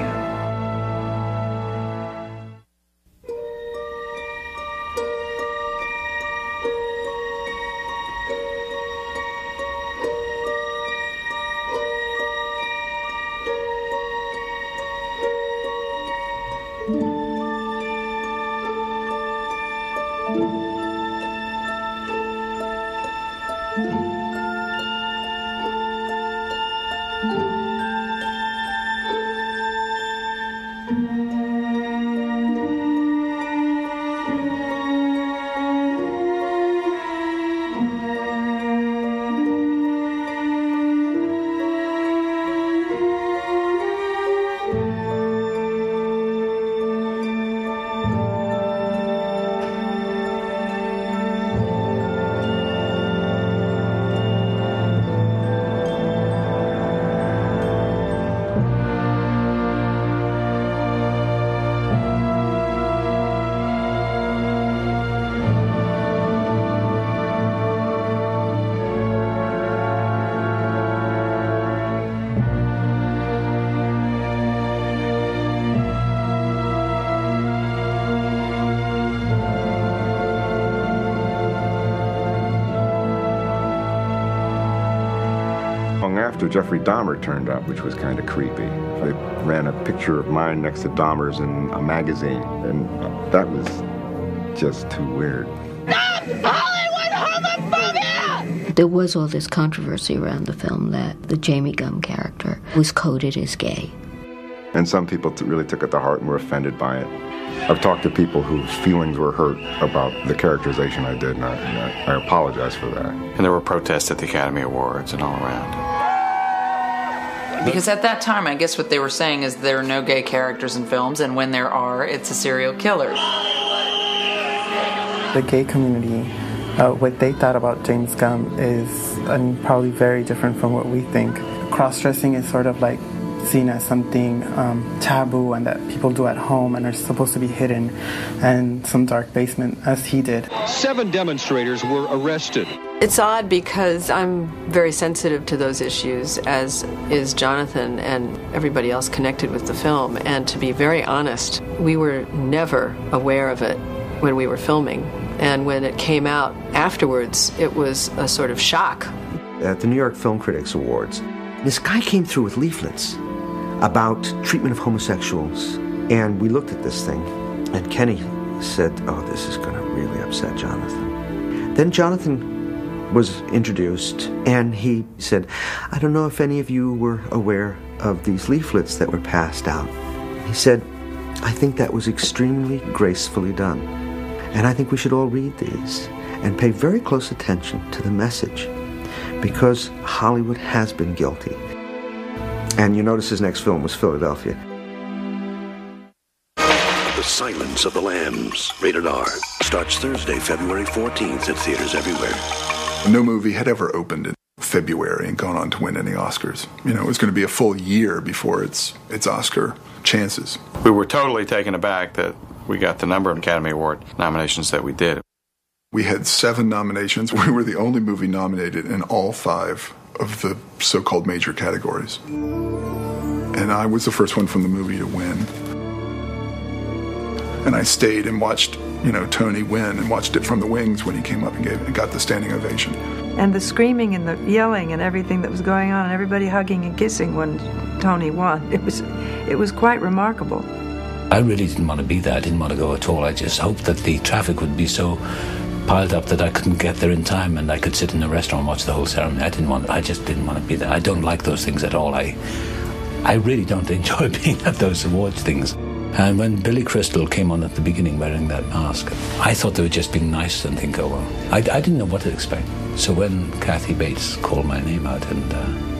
After Jeffrey Dahmer turned up, which was kind of creepy. They ran a picture of mine next to Dahmer's in a magazine, and that was just too weird. There was all this controversy around the film that the Jamie Gumb character was coded as gay. And some people really took it to heart and were offended by it. I've talked to people whose feelings were hurt about the characterization I did, and I apologize for that. And there were protests at the Academy Awards and all around. Because at that time, I guess what they were saying is there are no gay characters in films, and when there are, it's a serial killer. The gay community, what they thought about James Gumb is probably very different from what we think. Cross-dressing is sort of like seen as something taboo and that people do at home and are supposed to be hidden in some dark basement, as he did. 7 demonstrators were arrested. It's odd because I'm very sensitive to those issues, as is Jonathan and everybody else connected with the film. And to be very honest, we were never aware of it when we were filming. And when it came out afterwards, it was a sort of shock. At the New York Film Critics Awards, This guy came through with leaflets about treatment of homosexuals, and we looked at this thing, and Kenny said, oh, this is going to really upset Jonathan. Then Jonathan was introduced, and he said, I don't know if any of you were aware of these leaflets that were passed out. He said, I think that was extremely gracefully done, and I think we should all read these and pay very close attention to the message, because Hollywood has been guilty. And you notice his next film was Philadelphia. The Silence of the Lambs, rated R, starts Thursday, February 14th at theaters everywhere. No movie had ever opened in February and gone on to win any Oscars. You know, it was going to be a full year before its Oscar chances. We were totally taken aback that we got the number of Academy Award nominations that we did. We had 7 nominations. We were the only movie nominated in all 5 of the so-called major categories. And I was the first one from the movie to win. And I stayed and watched, Tony win and watched it from the wings when he came up and got the standing ovation. And the screaming and the yelling and everything that was going on and everybody hugging and kissing when Tony won, it was quite remarkable. I really didn't want to be there. I didn't want to go at all. I just hoped that the traffic would be so piled up that I couldn't get there in time and I could sit in a restaurant and watch the whole ceremony. I just didn't want to be there. I don't like those things at all. I really don't enjoy being at those awards things. And when Billy Crystal came on at the beginning wearing that mask, I thought they were just being nice and think, oh, well, I didn't know what to expect. So when Kathy Bates called my name out and...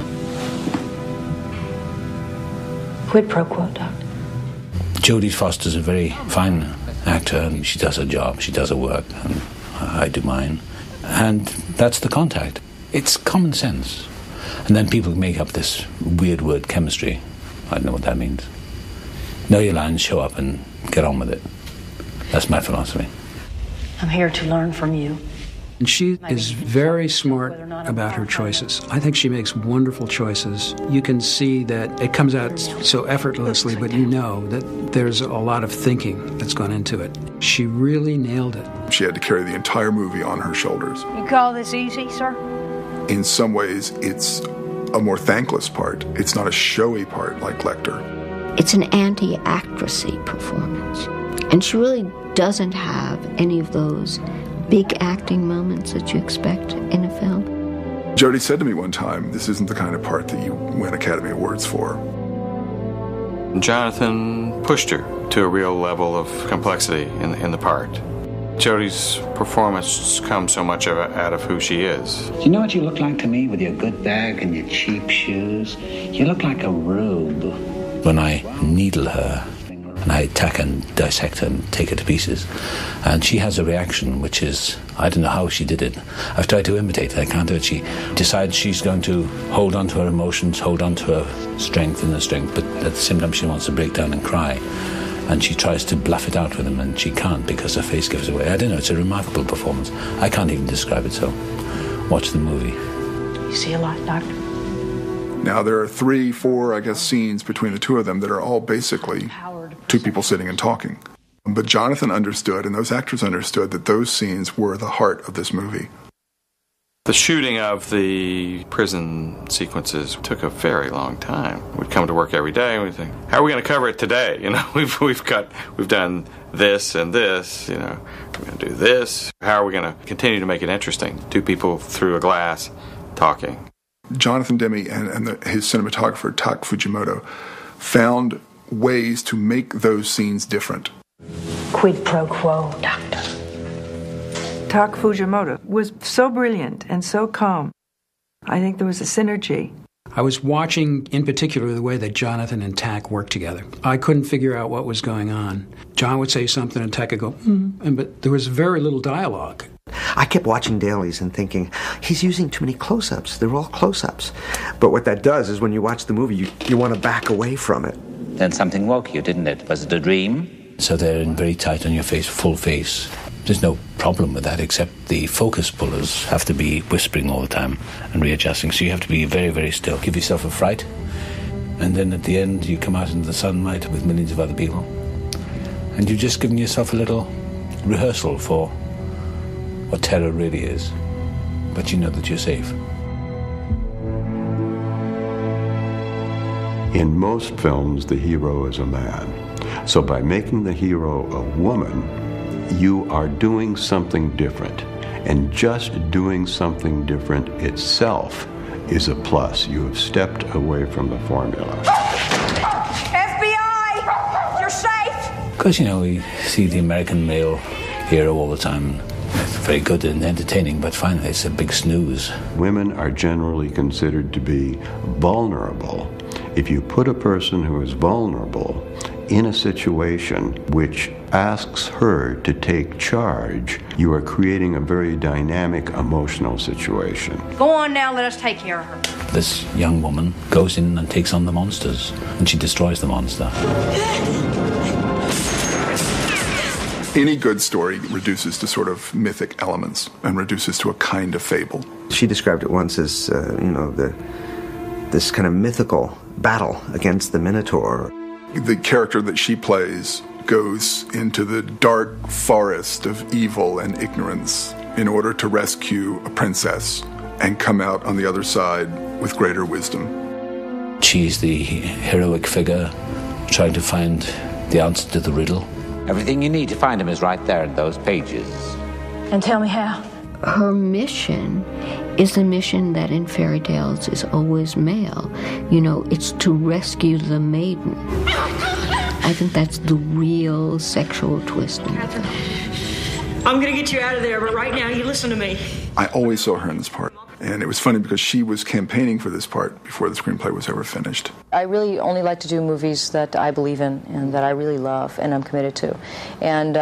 Quid pro quo, Doctor. Jody Foster's a very fine actor and she does her job, she does her work, and I do mine. And that's the contact. It's common sense. And then people make up this weird word, chemistry. I don't know what that means. Know your lines, show up, and get on with it. That's my philosophy. I'm here to learn from you. And she is very smart about her choices. I think she makes wonderful choices. You can see that it comes out so effortlessly, but you know that there's a lot of thinking that's gone into it. She really nailed it. She had to carry the entire movie on her shoulders. You call this easy, sir? In some ways, it's a more thankless part. It's not a showy part like Lecter. It's an anti-actressy performance. And she really doesn't have any of those big acting moments that you expect in a film. Jody said to me one time, this isn't the kind of part that you win Academy Awards for. Jonathan pushed her to a real level of complexity in the part. Jody's performance comes so much out of who she is. Do you know what you look like to me with your good bag and your cheap shoes? You look like a rube. When I needle her, and I attack and dissect her and take her to pieces, and she has a reaction which is, I don't know how she did it. I've tried to imitate her, I can't do it. She decides she's going to hold on to her emotions, hold on to her strength and her strength, but at the same time she wants to break down and cry. And she tries to bluff it out with him, and she can't because her face gives away. I don't know, it's a remarkable performance. I can't even describe it, so watch the movie. You see a lot, Doctor? Now, there are 3, 4, scenes between the two of them that are all basically 2 people sitting and talking. But Jonathan understood, and those actors understood, that those scenes were the heart of this movie. The shooting of the prison sequences took a very long time. We'd come to work every day and we'd think, how are we going to cover it today? We've done this and this, we're going to do this. How are we going to continue to make it interesting? 2 people through a glass talking. Jonathan Demme and his cinematographer, Tak Fujimoto, found ways to make those scenes different. Quid pro quo, Doctor. Tak Fujimoto was so brilliant and so calm. I think there was a synergy. I was watching, in particular, the way that Jonathan and Tak worked together. I couldn't figure out what was going on. John would say something and Tak would go, but there was very little dialogue. I kept watching dailies and thinking, he's using too many close-ups. They're all close-ups. But what that does is when you watch the movie, you want to back away from it. Then something woke you, didn't it? Was it a dream? So they're in very tight on your face, full face. There's no problem with that, except the focus pullers have to be whispering all the time and readjusting. So you have to be very, very still. Give yourself a fright. And then at the end, you come out into the sunlight with millions of other people. And you've just given yourself a little rehearsal for what terror really is. But you know that you're safe. In most films, the hero is a man. So by making the hero a woman, you are doing something different. And just doing something different itself is a plus. You have stepped away from the formula. FBI! You're safe! Because, we see the American male hero all the time. It's very good and entertaining, but finally it's a big snooze. Women are generally considered to be vulnerable. If you put a person who is vulnerable in a situation which asks her to take charge, you are creating a very dynamic emotional situation. Go on now, let us take care of her. This young woman goes in and takes on the monsters, and she destroys the monster. Any good story reduces to sort of mythic elements and reduces to a kind of fable. She described it once as, this kind of mythical battle against the Minotaur. The character that she plays goes into the dark forest of evil and ignorance in order to rescue a princess and come out on the other side with greater wisdom. She's the heroic figure trying to find the answer to the riddle. Everything you need to find him is right there in those pages. And tell me how. Her mission is a mission that in fairy tales is always male. It's to rescue the maiden. I think that's the real sexual twist in the film. I'm going to get you out of there, but right now you listen to me. I always saw her in this part. And it was funny because she was campaigning for this part before the screenplay was ever finished. I really only like to do movies that I believe in and that I really love and I'm committed to. And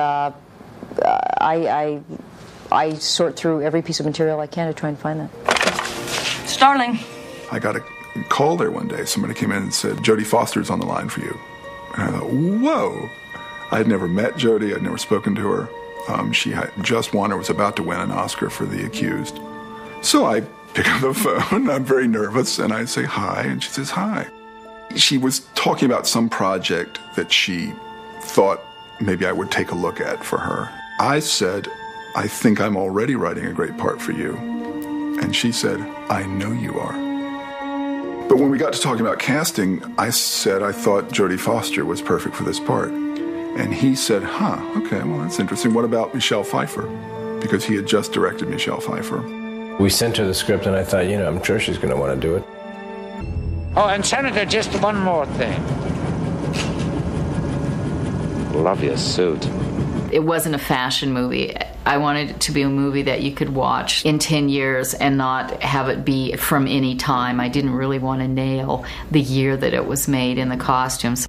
I sort through every piece of material I can to try and find that. Starling. I got a call there one day. Somebody came in and said, Jody Foster's on the line for you. And I thought, whoa. I'd never met Jody. I'd never spoken to her. She had just won or was about to win an Oscar for The Accused. So I pick up the phone. I'm very nervous. And I say hi. And she says, hi. She was talking about some project that she thought maybe I would take a look at for her. I said, I think I'm already writing a great part for you. And she said, I know you are. But when we got to talking about casting, I said I thought Jody Foster was perfect for this part. And he said, okay, well, that's interesting. What about Michelle Pfeiffer? Because he had just directed Michelle Pfeiffer. We sent her the script, and I thought, I'm sure she's going to want to do it. Oh, and Senator, just one more thing. Love your suit. It wasn't a fashion movie. I wanted it to be a movie that you could watch in 10 years and not have it be from any time. I didn't really want to nail the year that it was made in the costumes.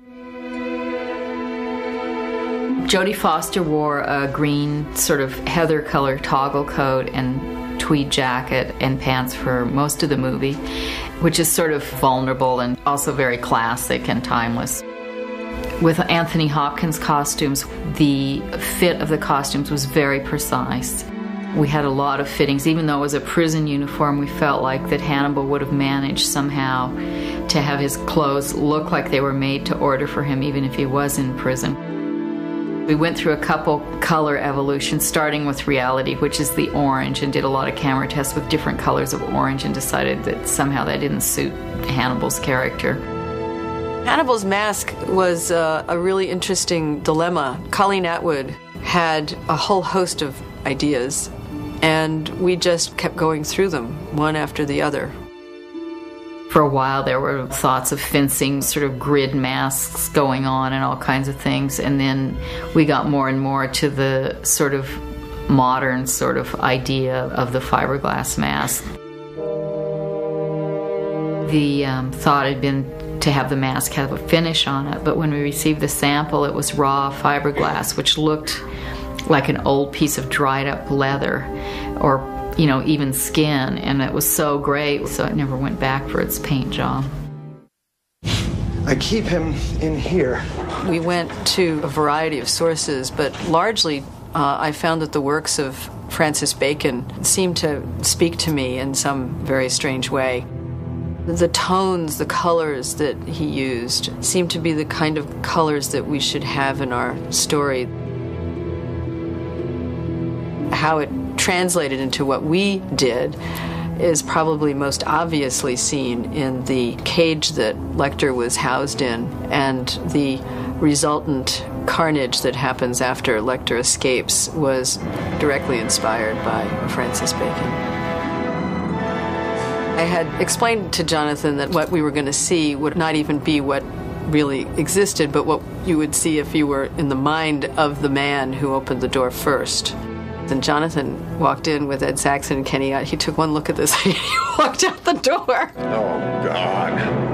Jody Foster wore a green sort of heather color toggle coat and tweed jacket and pants for most of the movie, which is sort of vulnerable and also very classic and timeless. With Anthony Hopkins' costumes, the fit of the costumes was very precise. We had a lot of fittings. Even though it was a prison uniform, we felt like that Hannibal would have managed somehow to have his clothes look like they were made to order for him, even if he was in prison. We went through a couple color evolutions, starting with Reality, which is the orange, and did a lot of camera tests with different colors of orange and decided that somehow that didn't suit Hannibal's character. Hannibal's mask was a really interesting dilemma. Colleen Atwood had a whole host of ideas, and we just kept going through them, one after the other. For a while, there were thoughts of fencing, sort of grid masks going on and all kinds of things, and then we got more and more to the sort of modern sort of idea of the fiberglass mask. The thought had been to have the mask have a finish on it, but when we received the sample, it was raw fiberglass, which looked like an old piece of dried up leather or even skin, and it was so great, so it never went back for its paint job. I keep him in here. We went to a variety of sources, but largely I found that the works of Francis Bacon seemed to speak to me in some very strange way. The tones, the colors that he used seemed to be the kind of colors that we should have in our story. How it translated into what we did is probably most obviously seen in the cage that Lecter was housed in and the resultant carnage that happens after Lecter escapes was directly inspired by Francis Bacon. I had explained to Jonathan that what we were going to see would not even be what really existed, but what you would see if you were in the mind of the man who opened the door first. And Jonathan walked in with Ed Saxon and Kenny out. He took one look at this and he walked out the door. Oh, God.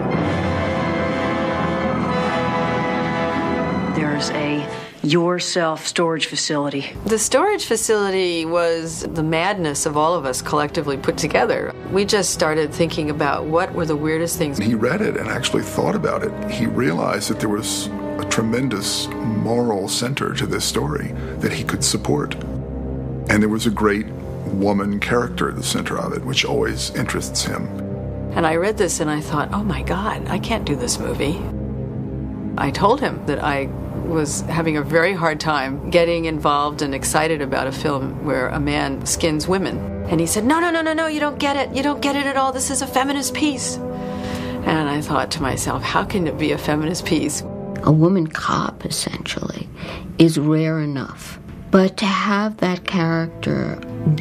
There's a yourself storage facility. The storage facility was the madness of all of us collectively put together. We just started thinking about what were the weirdest things. He read it and actually thought about it. He realized that there was a tremendous moral center to this story that he could support. And there was a great woman character at the center of it, which always interests him. And I read this and I thought, oh my God, I can't do this movie. I told him that I was having a very hard time getting involved and excited about a film where a man skins women. And he said, no, you don't get it. You don't get it at all. This is a feminist piece. And I thought to myself, how can it be a feminist piece? A woman cop, essentially, is rare enough. But to have that character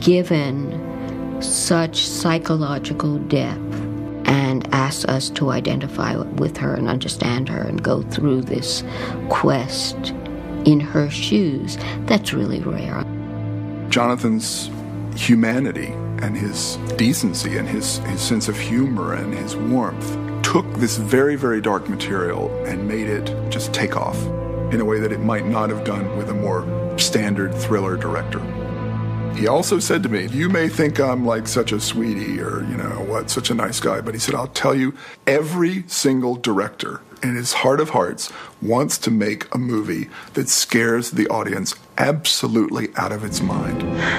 given such psychological depth and ask us to identify with her and understand her and go through this quest in her shoes, that's really rare. Jonathan's humanity and his decency and his sense of humor and his warmth took this very, very dark material and made it just take off in a way that it might not have done with a more standard thriller director. He also said to me, you may think I'm like such a sweetie or, such a nice guy, but he said, I'll tell you, every single director in his heart of hearts wants to make a movie that scares the audience absolutely out of its mind.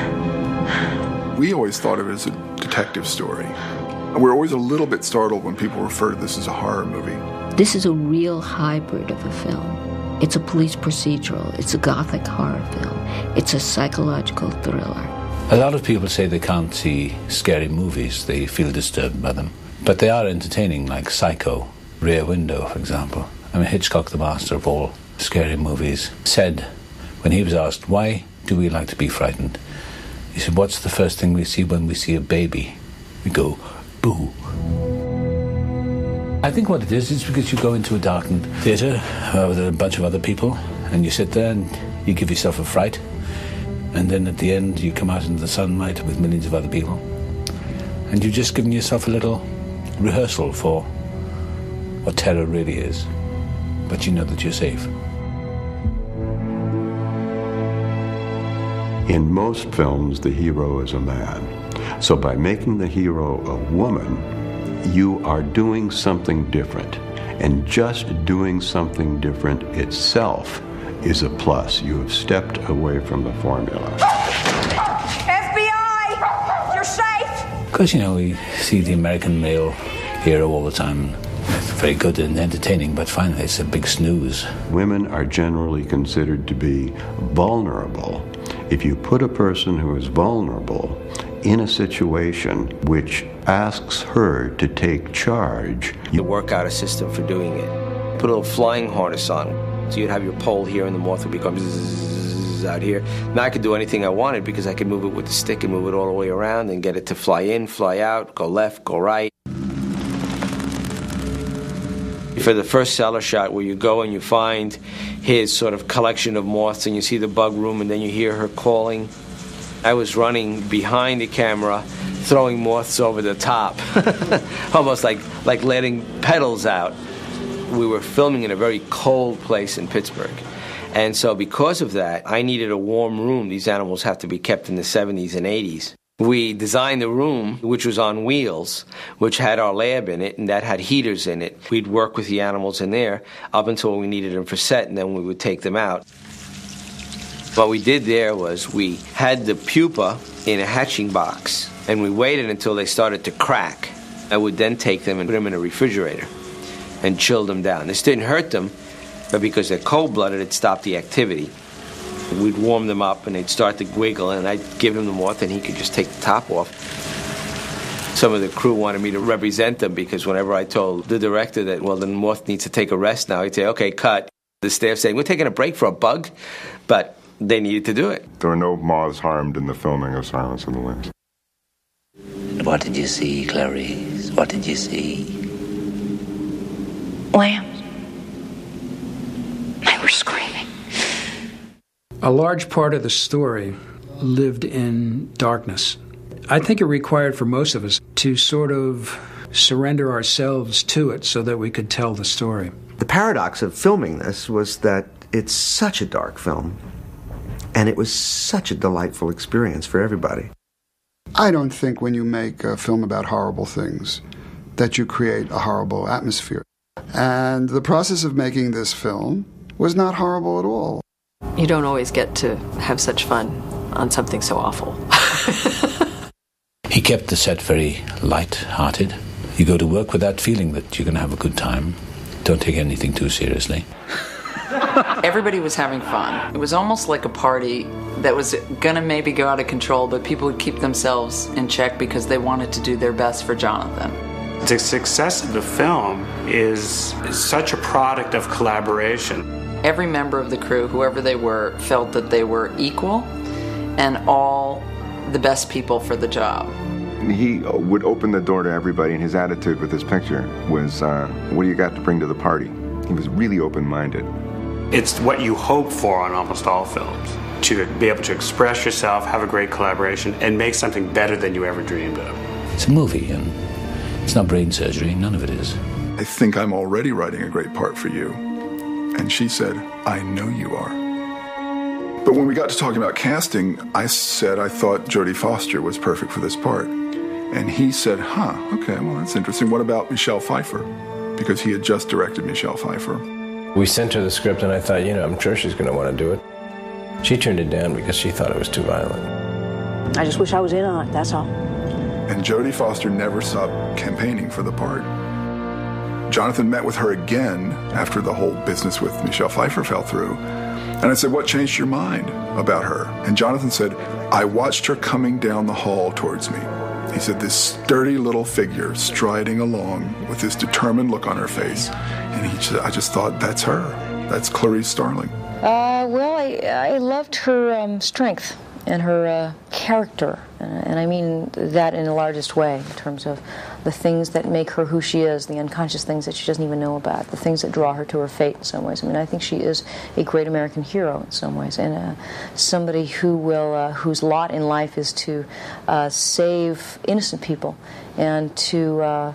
We always thought of it as a detective story. We're always a little bit startled when people refer to this as a horror movie. This is a real hybrid of a film. It's a police procedural. It's a gothic horror film. It's a psychological thriller. A lot of people say they can't see scary movies. They feel disturbed by them. But they are entertaining, like Psycho, Rear Window, for example. I mean, Hitchcock, the master of all scary movies, said when he was asked, why do we like to be frightened? He said, what's the first thing we see when we see a baby? We go, boo. I think what it is because you go into a darkened theatre with a bunch of other people and you sit there and you give yourself a fright, and then at the end you come out into the sunlight with millions of other people and you've just given yourself a little rehearsal for what terror really is, but you know that you're safe. In most films, the hero is a man. So by making the hero a woman, you are doing something different. And just doing something different itself is a plus. You have stepped away from the formula. FBI! You're safe! Because, we see the American male hero all the time. It's very good and entertaining, but finally it's a big snooze. Women are generally considered to be vulnerable. If you put a person who is vulnerable in a situation which asks her to take charge, you work out a system for doing it. Put a little flying harness on. So you'd have your pole here and the moth would become zzz out here. Now I could do anything I wanted because I could move it with the stick and move it all the way around and get it to fly in, fly out, go left, go right. For the first cellar shot where you go and you find his sort of collection of moths and you see the bug room and then you hear her calling, I was running behind the camera, throwing moths over the top, almost like letting petals out. We were filming in a very cold place in Pittsburgh. And so because of that, I needed a warm room. These animals have to be kept in the 70s and 80s. We designed the room, which was on wheels, which had our lab in it, and that had heaters in it. We'd work with the animals in there up until we needed them for set, and then we would take them out. What we did there was we had the pupa in a hatching box, and we waited until they started to crack. I would then take them and put them in a refrigerator and chill them down. This didn't hurt them, but because they're cold-blooded, it stopped the activity. We'd warm them up, and they'd start to wiggle, and I'd give him the moth, and he could just take the top off. Some of the crew wanted me to represent them because whenever I told the director that, well, the moth needs to take a rest now, he'd say, okay, cut. The staff saying, we're taking a break for a bug, but they needed to do it. There were no moths harmed in the filming of Silence of the Lambs. What did you see, Clarice? What did you see? Lambs. They were screaming. A large part of the story lived in darkness. I think it required for most of us to sort of surrender ourselves to it so that we could tell the story. The paradox of filming this was that it's such a dark film, and it was such a delightful experience for everybody. I don't think when you make a film about horrible things that you create a horrible atmosphere. And the process of making this film was not horrible at all. You don't always get to have such fun on something so awful. He kept the set very light-hearted. You go to work with that feeling that you're going to have a good time. Don't take anything too seriously. Everybody was having fun. It was almost like a party that was going to maybe go out of control, but people would keep themselves in check because they wanted to do their best for Jonathan. The success of the film is such a product of collaboration. Every member of the crew, whoever they were, felt that they were equal and all the best people for the job. He would open the door to everybody, and his attitude with this picture was, what do you got to bring to the party? He was really open-minded. It's what you hope for on almost all films, to be able to express yourself, have a great collaboration, and make something better than you ever dreamed of. It's a movie, and it's not brain surgery. None of it is. I think I'm already writing a great part for you. And she said, I know you are. But when we got to talking about casting, I said I thought Jody Foster was perfect for this part. And he said, okay, well, that's interesting. What about Michelle Pfeiffer? Because he had just directed Michelle Pfeiffer. We sent her the script, and I thought, I'm sure she's going to want to do it. She turned it down because she thought it was too violent. I just wish I was in on it, that's all. And Jody Foster never stopped campaigning for the part. Jonathan met with her again after the whole business with Michelle Pfeiffer fell through. And I said, what changed your mind about her? And Jonathan said, I watched her coming down the hall towards me. He said, this sturdy little figure striding along with this determined look on her face. And I just thought, that's her. That's Clarice Starling. Well, I loved her strength and her character. And I mean that in the largest way, in terms of the things that make her who she is, the unconscious things that she doesn't even know about, the things that draw her to her fate in some ways. I mean, I think she is a great American hero in some ways, and somebody who will, whose lot in life is to save innocent people and to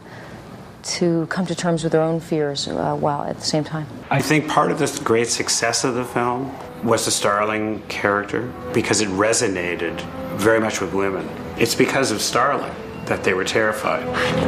come to terms with their own fears while at the same time. I think part of the great success of the film was the Starling character because it resonated very much with women. It's because of Starling that they were terrified.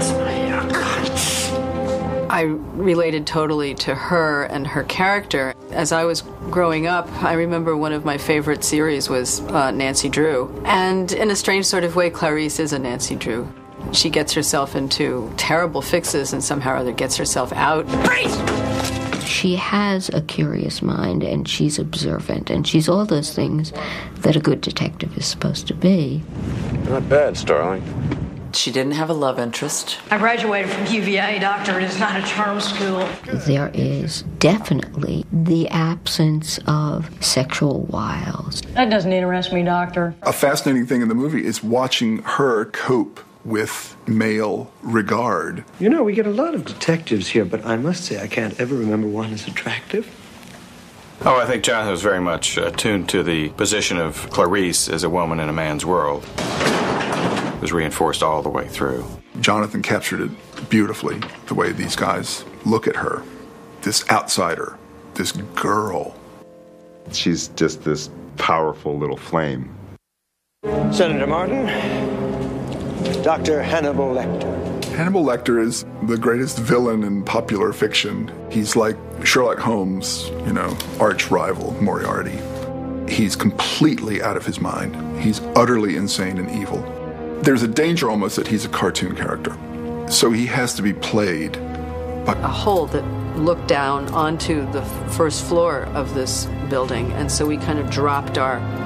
I related totally to her and her character. As I was growing up, I remember one of my favorite series was Nancy Drew. And in a strange sort of way, Clarice is a Nancy Drew. She gets herself into terrible fixes and somehow or other gets herself out. She has a curious mind, and she's observant, and she's all those things that a good detective is supposed to be. Not bad, Starling. She didn't have a love interest. I graduated from UVA, doctor. It is not a charm school. There is definitely the absence of sexual wiles. That doesn't interest me, doctor. A fascinating thing in the movie is watching her cope with male regard. You know, we get a lot of detectives here, but I must say I can't ever remember one as attractive. Oh, I think Jonathan was very much attuned to the position of Clarice as a woman in a man's world. It was reinforced all the way through. Jonathan captured it beautifully, the way these guys look at her. This outsider, this girl. She's just this powerful little flame. Senator Martin, Dr. Hannibal Lecter. Hannibal Lecter is the greatest villain in popular fiction. He's like Sherlock Holmes, arch rival Moriarty. He's completely out of his mind. He's utterly insane and evil. There's a danger almost that he's a cartoon character. So he has to be played by a hole that looked down onto the first floor of this building, and so we kind of dropped our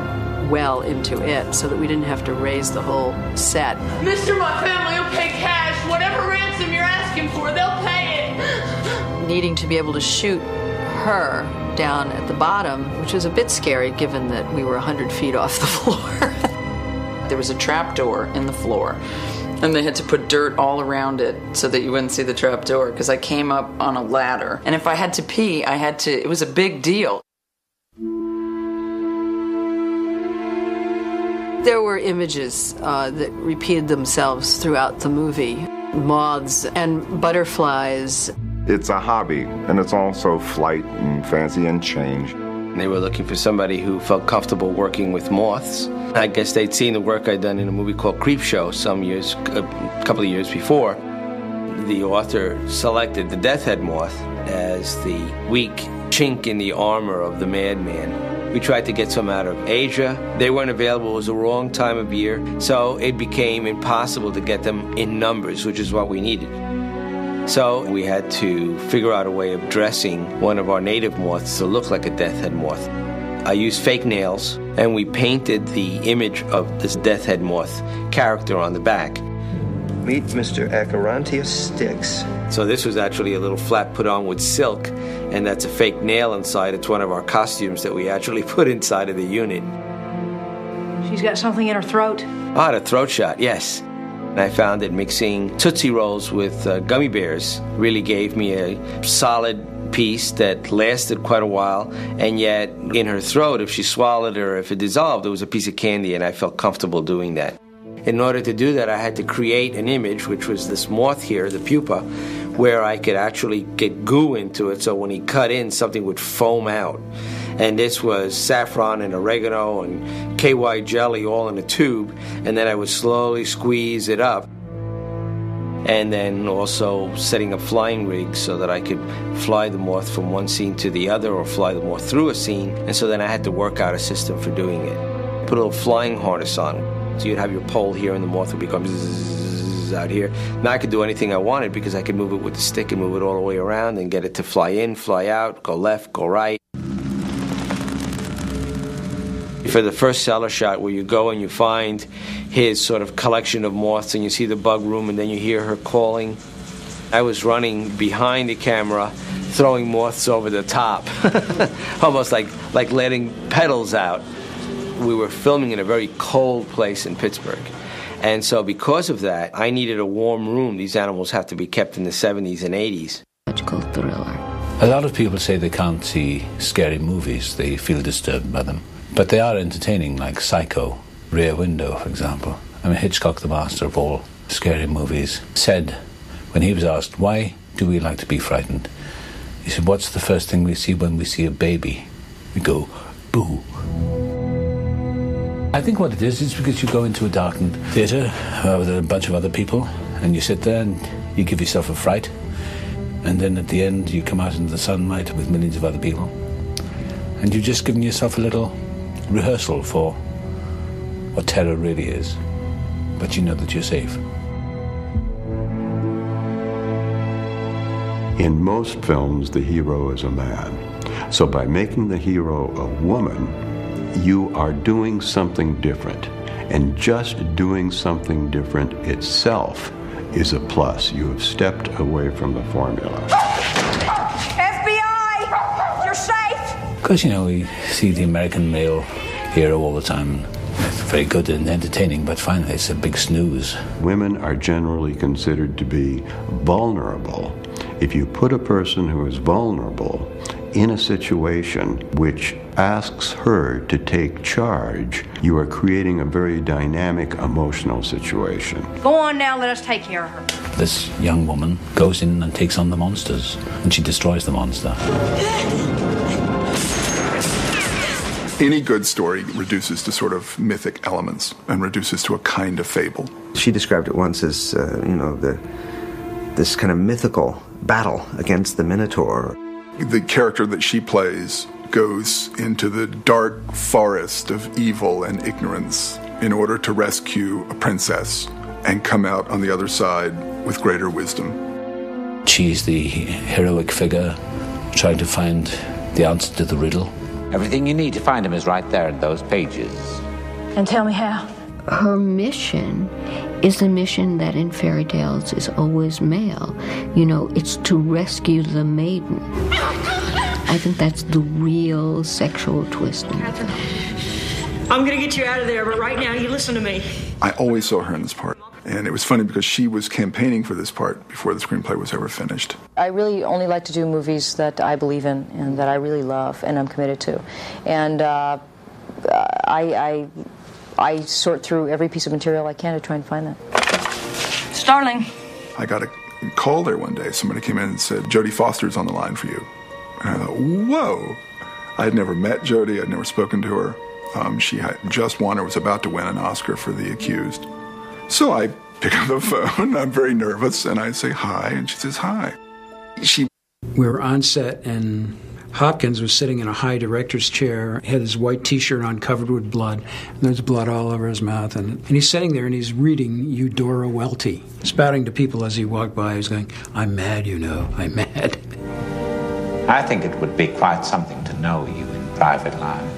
well into it so that we didn't have to raise the whole set. Mister, my family will pay cash. Whatever ransom you're asking for, they'll pay it. Needing to be able to shoot her down at the bottom, which was a bit scary given that we were 100 feet off the floor. There was a trap door in the floor, and they had to put dirt all around it so that you wouldn't see the trap door, because I came up on a ladder. And if I had to pee, it was a big deal. There were images that repeated themselves throughout the movie. Moths and butterflies. It's a hobby, and it's also flight and fancy and change. They were looking for somebody who felt comfortable working with moths. I guess they'd seen the work I'd done in a movie called Creepshow a couple of years before. The author selected the death head moth as the weak chink in the armor of the madman. We tried to get some out of Asia. They weren't available. It was the wrong time of year, so it became impossible to get them in numbers, which is what we needed. So we had to figure out a way of dressing one of our native moths to look like a death head moth. I used fake nails, and we painted the image of this death head moth character on the back. Meet Mr. Acherontius Styx. So this was actually a little flap put on with silk, and that's a fake nail inside. It's one of our costumes that we actually put inside of the unit. She's got something in her throat. Ah, the throat shot, yes. I found that mixing Tootsie Rolls with gummy bears really gave me a solid piece that lasted quite a while, and yet in her throat, if she swallowed or if it dissolved, there was a piece of candy, and I felt comfortable doing that. In order to do that, I had to create an image, which was this moth here, the pupa, where I could actually get goo into it, so when he cut in, something would foam out. And this was saffron and oregano and KY jelly all in a tube, and then I would slowly squeeze it up. And then also setting up flying rigs so that I could fly the moth from one scene to the other or fly the moth through a scene. And so then I had to work out a system for doing it. Put a little flying harness on. So you'd have your pole here and the moth would become zzz out here. Now I could do anything I wanted because I could move it with the stick and move it all the way around and get it to fly in, fly out, go left, go right. For the first cellar shot where you go and you find his sort of collection of moths and you see the bug room and then you hear her calling, I was running behind the camera throwing moths over the top, almost like letting petals out. We were filming in a very cold place in Pittsburgh, and so because of that, I needed a warm room. These animals have to be kept in the 70s and 80s. Thriller. A lot of people say they can't see scary movies, they feel disturbed by them. But they are entertaining, like Psycho, Rear Window, for example. I mean, Hitchcock, the master of all scary movies, said, when he was asked, why do we like to be frightened? He said, what's the first thing we see when we see a baby? We go, boo. I think what it is because you go into a darkened theatre with a bunch of other people, and you sit there and you give yourself a fright, and then at the end you come out into the sunlight with millions of other people, and you've just given yourself a little rehearsal for what terror really is, but you know that you're safe. In most films, the hero is a man. So by making the hero a woman, you are doing something different. And just doing something different itself is a plus. You have stepped away from the formula. FBI! You're safe! Because, you know, we see the American male hero all the time. It's very good and entertaining, but finally it's a big snooze. Women are generally considered to be vulnerable. If you put a person who is vulnerable in a situation which asks her to take charge, you are creating a very dynamic emotional situation. Go on now, let us take care of her. This young woman goes in and takes on the monsters, and she destroys the monster. Any good story reduces to sort of mythic elements and reduces to a kind of fable. She described it once as, this kind of mythical battle against the Minotaur. The character that she plays goes into the dark forest of evil and ignorance in order to rescue a princess and come out on the other side with greater wisdom. She's the heroic figure trying to find the answer to the riddle. Everything you need to find him is right there in those pages. And tell me how. Her mission is the mission that in fairy tales is always male. You know, it's to rescue the maiden. I think that's the real sexual twist in the film. I'm going to get you out of there, but right now you listen to me. I always saw her in this part. And it was funny because she was campaigning for this part before the screenplay was ever finished. I really only like to do movies that I believe in and that I really love and I'm committed to. And I sort through every piece of material I can to try and find that. Starling. I got a call there one day. Somebody came in and said, Jody Foster's on the line for you. And I thought, whoa. I had never met Jody. I'd never spoken to her. She had just won or was about to win an Oscar for The Accused. So I pick up the phone. I'm very nervous, and I say hi, and she says hi. We were on set, and Hopkins was sitting in a high director's chair, had his white T-shirt on covered with blood, and there's blood all over his mouth. And he's sitting there, and he's reading Eudora Welty, spouting to people as he walked by. He's going, I'm mad, you know, I'm mad. I think it would be quite something to know you in private life.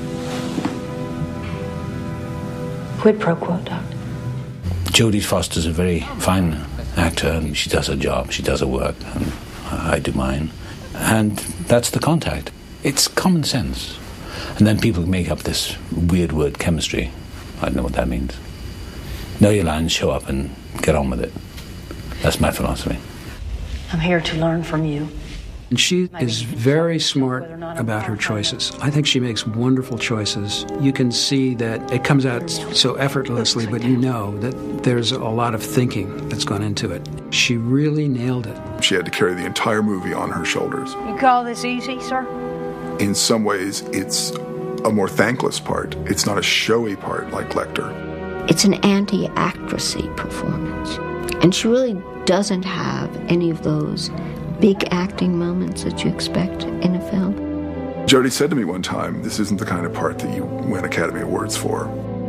Quid pro quo, Doctor. Jody Foster's a very fine actor, and she does her job, she does her work, and I do mine. And that's the contact. It's common sense. And then people make up this weird word, chemistry. I don't know what that means. Know your lines, show up, and get on with it. That's my philosophy. I'm here to learn from you. And she is very smart about her choices. I think she makes wonderful choices. You can see that it comes out so effortlessly, but you know that there's a lot of thinking that's gone into it. She really nailed it. She had to carry the entire movie on her shoulders. You call this easy, sir? In some ways, it's a more thankless part. It's not a showy part like Lecter. It's an anti-actressy performance. And she really doesn't have any of those big acting moments that you expect in a film. Jody said to me one time, this isn't the kind of part that you win Academy Awards for.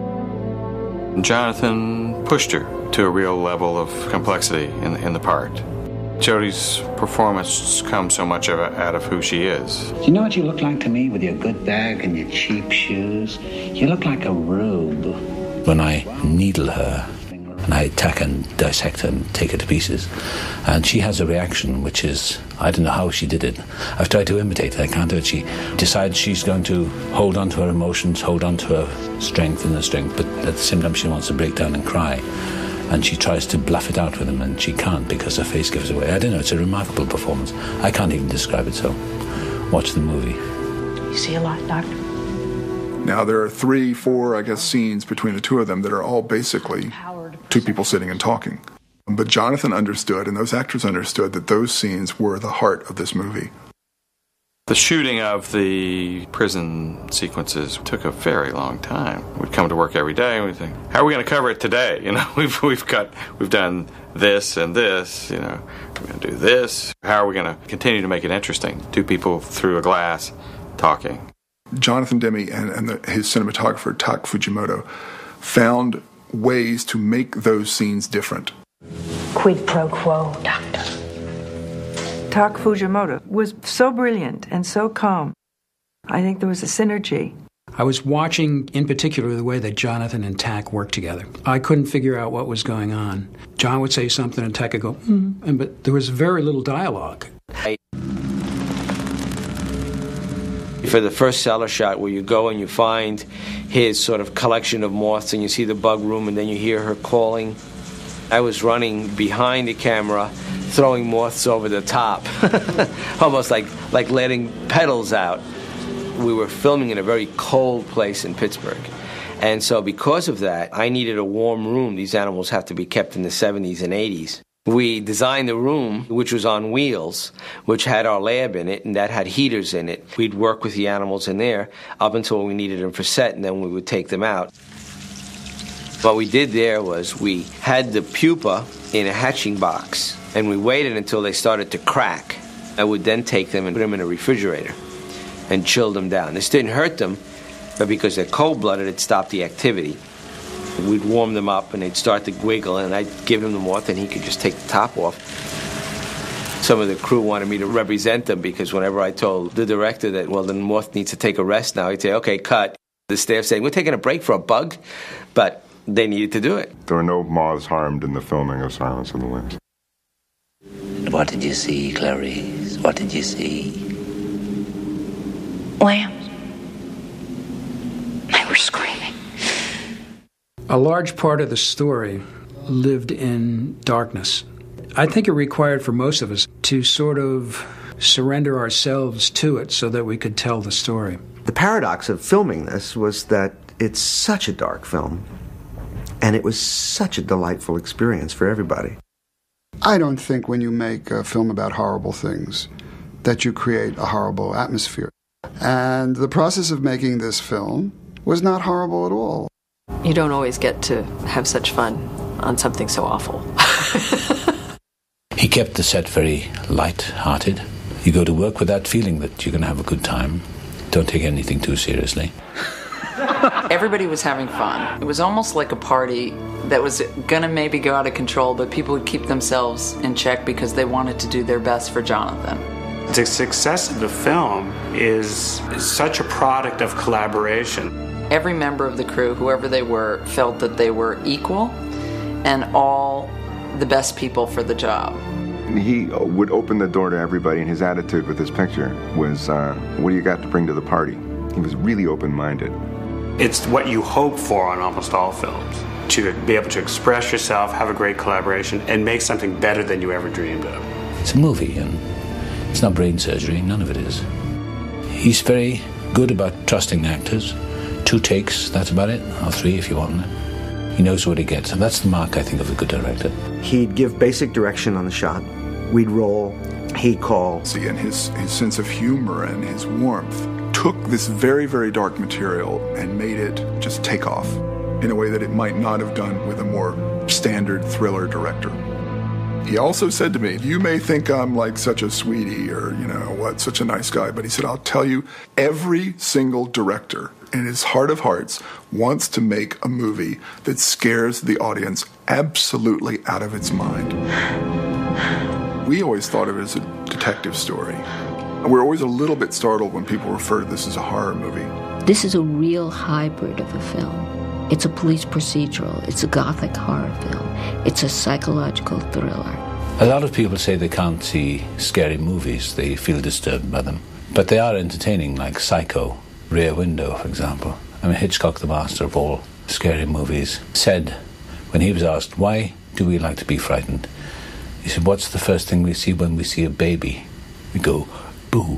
Jonathan pushed her to a real level of complexity in the part. Jody's performance comes so much out of who she is. You know what you look like to me with your good bag and your cheap shoes? You look like a rube. When I needle her, and I attack and dissect her and take her to pieces. And she has a reaction which is, I don't know how she did it. I've tried to imitate her, I can't do it. She decides she's going to hold on to her emotions, hold on to her strength and her strength, but at the same time she wants to break down and cry. And she tries to bluff it out with him, and she can't because her face gives away. I don't know, it's a remarkable performance. I can't even describe it, so watch the movie. You see a lot, Doctor. Now, there are 3, 4, I guess, scenes between the two of them that are all basically two people sitting and talking. But Jonathan understood, and those actors understood, that those scenes were the heart of this movie. The shooting of the prison sequences took a very long time. We'd come to work every day and we'd think, how are we going to cover it today? You know, we've done this and this, you know, we're going to do this. How are we going to continue to make it interesting? Two people through a glass talking. Jonathan Demme and his cinematographer, Tak Fujimoto, found ways to make those scenes different. Quid pro quo, Doctor. Tak Fujimoto was so brilliant and so calm. I think there was a synergy. I was watching, in particular, the way that Jonathan and Tak worked together. I couldn't figure out what was going on. John would say something and Tak would go, but there was very little dialogue. For the first cellar shot where you go and you find his sort of collection of moths and you see the bug room and then you hear her calling, I was running behind the camera throwing moths over the top, almost like letting petals out. We were filming in a very cold place in Pittsburgh. And so because of that, I needed a warm room. These animals have to be kept in the 70s and 80s. We designed the room, which was on wheels, which had our lab in it, and that had heaters in it. We'd work with the animals in there up until we needed them for set, and then we would take them out. What we did there was we had the pupa in a hatching box, and we waited until they started to crack. I would then take them and put them in a refrigerator and chill them down. This didn't hurt them, but because they're cold-blooded, it stopped the activity. We'd warm them up, and they'd start to wiggle, and I'd give him the moth, and he could just take the top off. Some of the crew wanted me to represent them, because whenever I told the director that, well, the moth needs to take a rest now, he'd say, okay, cut. The staff saying, we're taking a break for a bug, but they needed to do it. There were no moths harmed in the filming of Silence of the Lambs. What did you see, Clarice? What did you see? Lambs. They were screaming. A large part of the story lived in darkness. I think it required for most of us to sort of surrender ourselves to it so that we could tell the story. The paradox of filming this was that it's such a dark film, and it was such a delightful experience for everybody. I don't think when you make a film about horrible things that you create a horrible atmosphere. And the process of making this film was not horrible at all. You don't always get to have such fun on something so awful. He kept the set very light-hearted. You go to work with that feeling that you're going to have a good time. Don't take anything too seriously. Everybody was having fun. It was almost like a party that was gonna maybe go out of control, but people would keep themselves in check because they wanted to do their best for Jonathan. The success of the film is such a product of collaboration. Every member of the crew, whoever they were, felt that they were equal and all the best people for the job. He would open the door to everybody, and his attitude with this picture was, what do you got to bring to the party? He was really open-minded. It's what you hope for on almost all films, to be able to express yourself, have a great collaboration, and make something better than you ever dreamed of. It's a movie, and it's not brain surgery. None of it is. He's very good about trusting actors. 2 takes, that's about it, or 3 if you want it. He knows what he gets, and that's the mark, I think, of a good director. He'd give basic direction on the shot. We'd roll. He'd call. See, and his sense of humor and his warmth took this very, very dark material and made it just take off in a way that it might not have done with a more standard thriller director. He also said to me, you may think I'm like such a sweetie or, such a nice guy, but he said, I'll tell you, every single director in his heart of hearts wants to make a movie that scares the audience absolutely out of its mind. We always thought of it as a detective story. We're always a little bit startled when people refer to this as a horror movie. This is a real hybrid of a film. It's a police procedural. It's a gothic horror film. It's a psychological thriller. A lot of people say they can't see scary movies. They feel disturbed by them. But they are entertaining, like Psycho, Rear Window, for example. I mean, Hitchcock, the master of all scary movies, said when he was asked, why do we like to be frightened? He said, what's the first thing we see when we see a baby? We go, boo.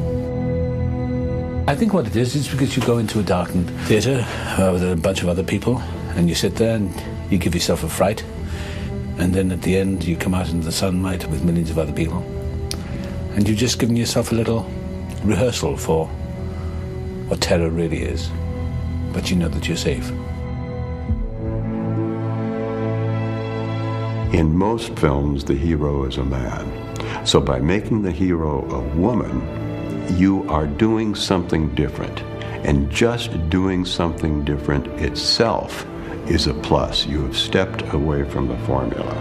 I think what it is because you go into a darkened theatre with a bunch of other people and you sit there and you give yourself a fright, and then at the end you come out into the sunlight with millions of other people and you've just given yourself a little rehearsal for what terror really is, but you know that you're safe. In most films, the hero is a man. So by making the hero a woman, you are doing something different. And just doing something different itself is a plus. You have stepped away from the formula.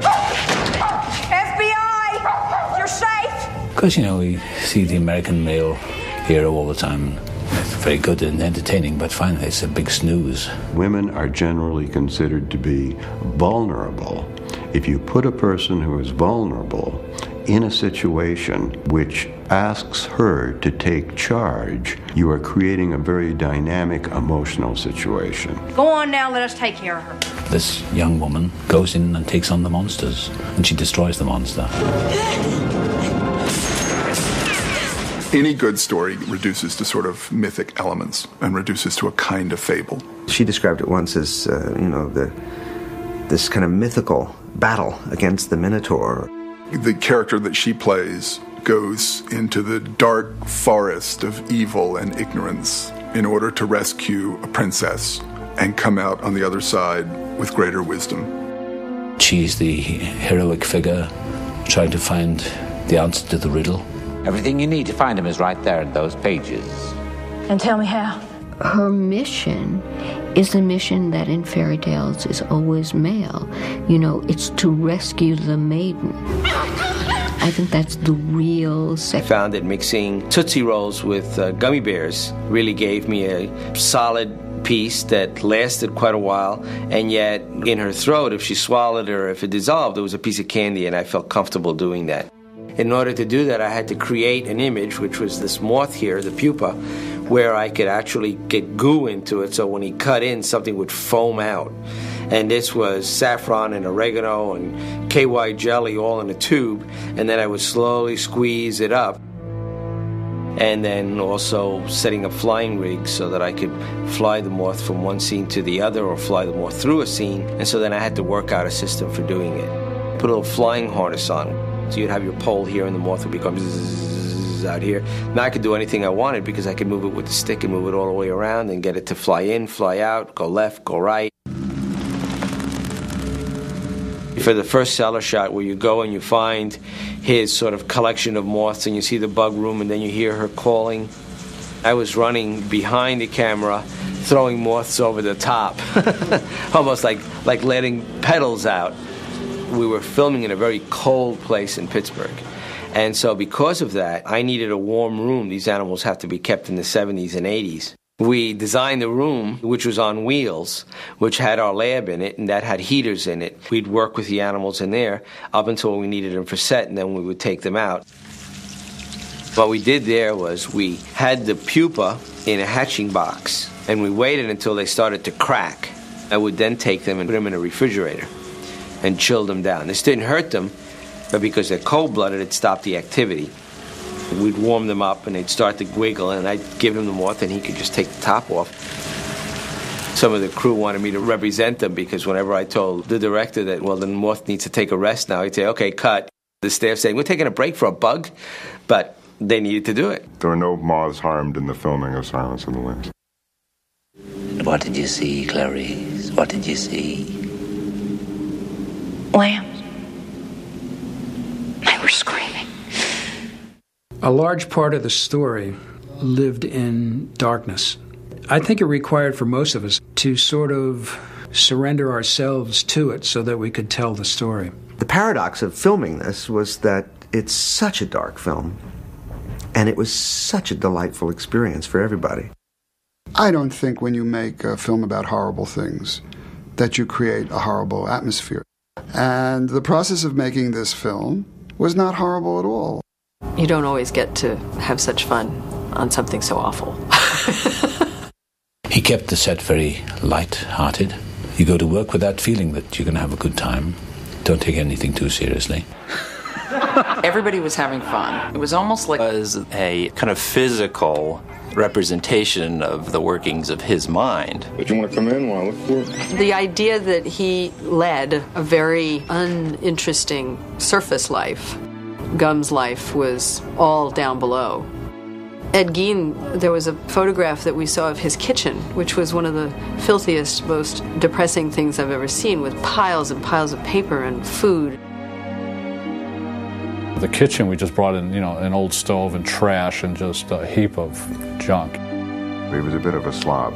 FBI! You're safe! Because, we see the American male hero all the time. It's very good and entertaining, but finally it's a big snooze. Women are generally considered to be vulnerable. If you put a person who is vulnerable in a situation which asks her to take charge, you are creating a very dynamic emotional situation. Go on now, let us take care of her. This young woman goes in and takes on the monsters, and she destroys the monster. Any good story reduces to sort of mythic elements and reduces to a kind of fable. She described it once as, this kind of mythical battle against the Minotaur. The character that she plays goes into the dark forest of evil and ignorance in order to rescue a princess and come out on the other side with greater wisdom. She's the heroic figure trying to find the answer to the riddle. Everything you need to find him is right there in those pages. And tell me how. Her mission is the mission that in fairy tales is always male. It's to rescue the maiden. I think that's the real I found that mixing Tootsie Rolls with gummy bears really gave me a solid piece that lasted quite a while, and yet in her throat, if she swallowed it or if it dissolved, there was a piece of candy, and I felt comfortable doing that. In order to do that, I had to create an image, which was this moth here, the pupa, where I could actually get goo into it, so when he cut in, something would foam out. And this was saffron and oregano and KY jelly all in a tube, and then I would slowly squeeze it up. And then also setting up flying rigs so that I could fly the moth from one scene to the other or fly the moth through a scene. And so then I had to work out a system for doing it. Put a little flying harness on. So you'd have your pole here and the moth would become zzz out here. Now I could do anything I wanted because I could move it with the stick and move it all the way around and get it to fly in, fly out, go left, go right. For the first cellar shot where you go and you find his sort of collection of moths and you see the bug room and then you hear her calling, I was running behind the camera throwing moths over the top, almost like letting petals out. We were filming in a very cold place in Pittsburgh. And so because of that, I needed a warm room. These animals have to be kept in the 70s and 80s. We designed the room, which was on wheels, which had our lab in it, and that had heaters in it. We'd work with the animals in there up until we needed them for set, and then we would take them out. What we did there was we had the pupa in a hatching box, and we waited until they started to crack. I would then take them and put them in a refrigerator and chill them down. This didn't hurt them, but because they're cold-blooded, it stopped the activity. We'd warm them up and they'd start to wiggle, and I'd give him the moth and he could just take the top off. Some of the crew wanted me to represent them because whenever I told the director that, well, the moth needs to take a rest now, he'd say, okay, cut. The staff saying, we're taking a break for a bug, but they needed to do it. There were no moths harmed in the filming of Silence of the Lambs. What did you see, Clarice? What did you see? Lambs. They were screaming. A large part of the story lived in darkness. I think it required for most of us to sort of surrender ourselves to it so that we could tell the story. The paradox of filming this was that it's such a dark film, and it was such a delightful experience for everybody. I don't think when you make a film about horrible things that you create a horrible atmosphere. And the process of making this film was not horrible at all. You don't always get to have such fun on something so awful. He kept the set very light-hearted. You go to work with that feeling that you're going to have a good time. Don't take anything too seriously. Everybody was having fun. It was almost like it was a kind of physical representation of the workings of his mind. But you want to come in while I look for it? The idea that he led a very uninteresting surface life. Gum's life was all down below. Ed Gein, there was a photograph that we saw of his kitchen, which was one of the filthiest, most depressing things I've ever seen, with piles and piles of paper and food. The kitchen, we just brought in, an old stove and trash and just a heap of junk. He was a bit of a slob.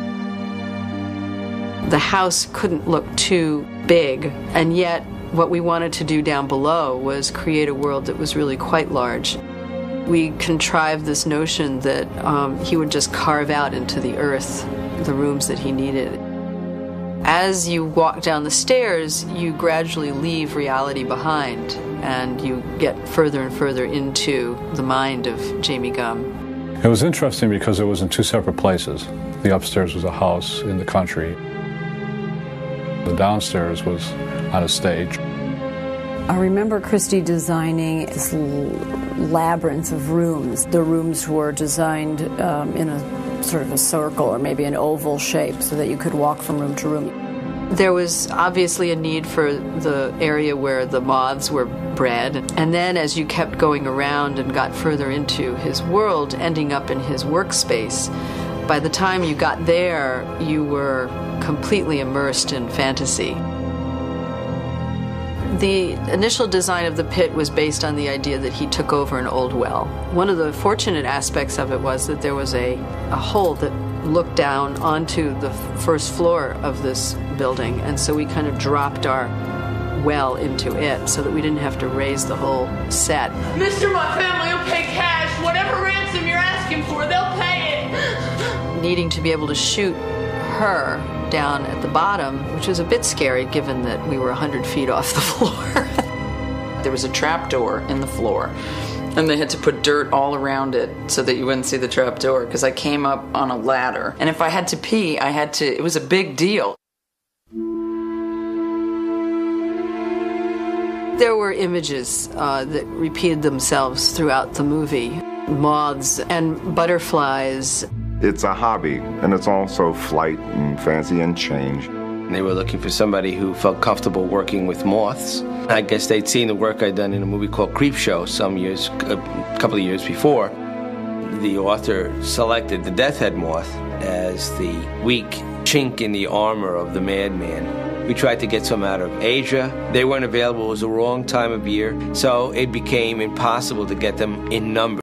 The house couldn't look too big, and yet what we wanted to do down below was create a world that was really quite large. We contrived this notion that he would just carve out into the earth the rooms that he needed. As you walk down the stairs, you gradually leave reality behind, and you get further and further into the mind of Jamie Gum. It was interesting because it was in two separate places. The upstairs was a house in the country. The downstairs was on a stage. I remember Christie designing this labyrinth of rooms. The rooms were designed in a sort of a circle or maybe an oval shape so that you could walk from room to room. There was obviously a need for the area where the moths were bred. And then as you kept going around and got further into his world, ending up in his workspace, by the time you got there, you were completely immersed in fantasy. The initial design of the pit was based on the idea that he took over an old well. One of the fortunate aspects of it was that there was a hole that looked down onto the first floor of this building, and so we kind of dropped our well into it so that we didn't have to raise the whole set. Mr. My family will pay cash. Whatever ransom you're asking for, they'll pay it. Needing to be able to shoot her down at the bottom, which was a bit scary given that we were 100 feet off the floor. There was a trap door in the floor, and they had to put dirt all around it so that you wouldn't see the trap door, because I came up on a ladder. And if I had to pee, it was a big deal. There were images that repeated themselves throughout the movie. Moths and butterflies. It's a hobby, and it's also flight and fancy and change. They were looking for somebody who felt comfortable working with moths. I guess they'd seen the work I'd done in a movie called Creepshow a couple of years before. The author selected the death head moth as the weak chink in the armor of the madman. We tried to get some out of Asia. They weren't available. It was the wrong time of year, so it became impossible to get them in numbers.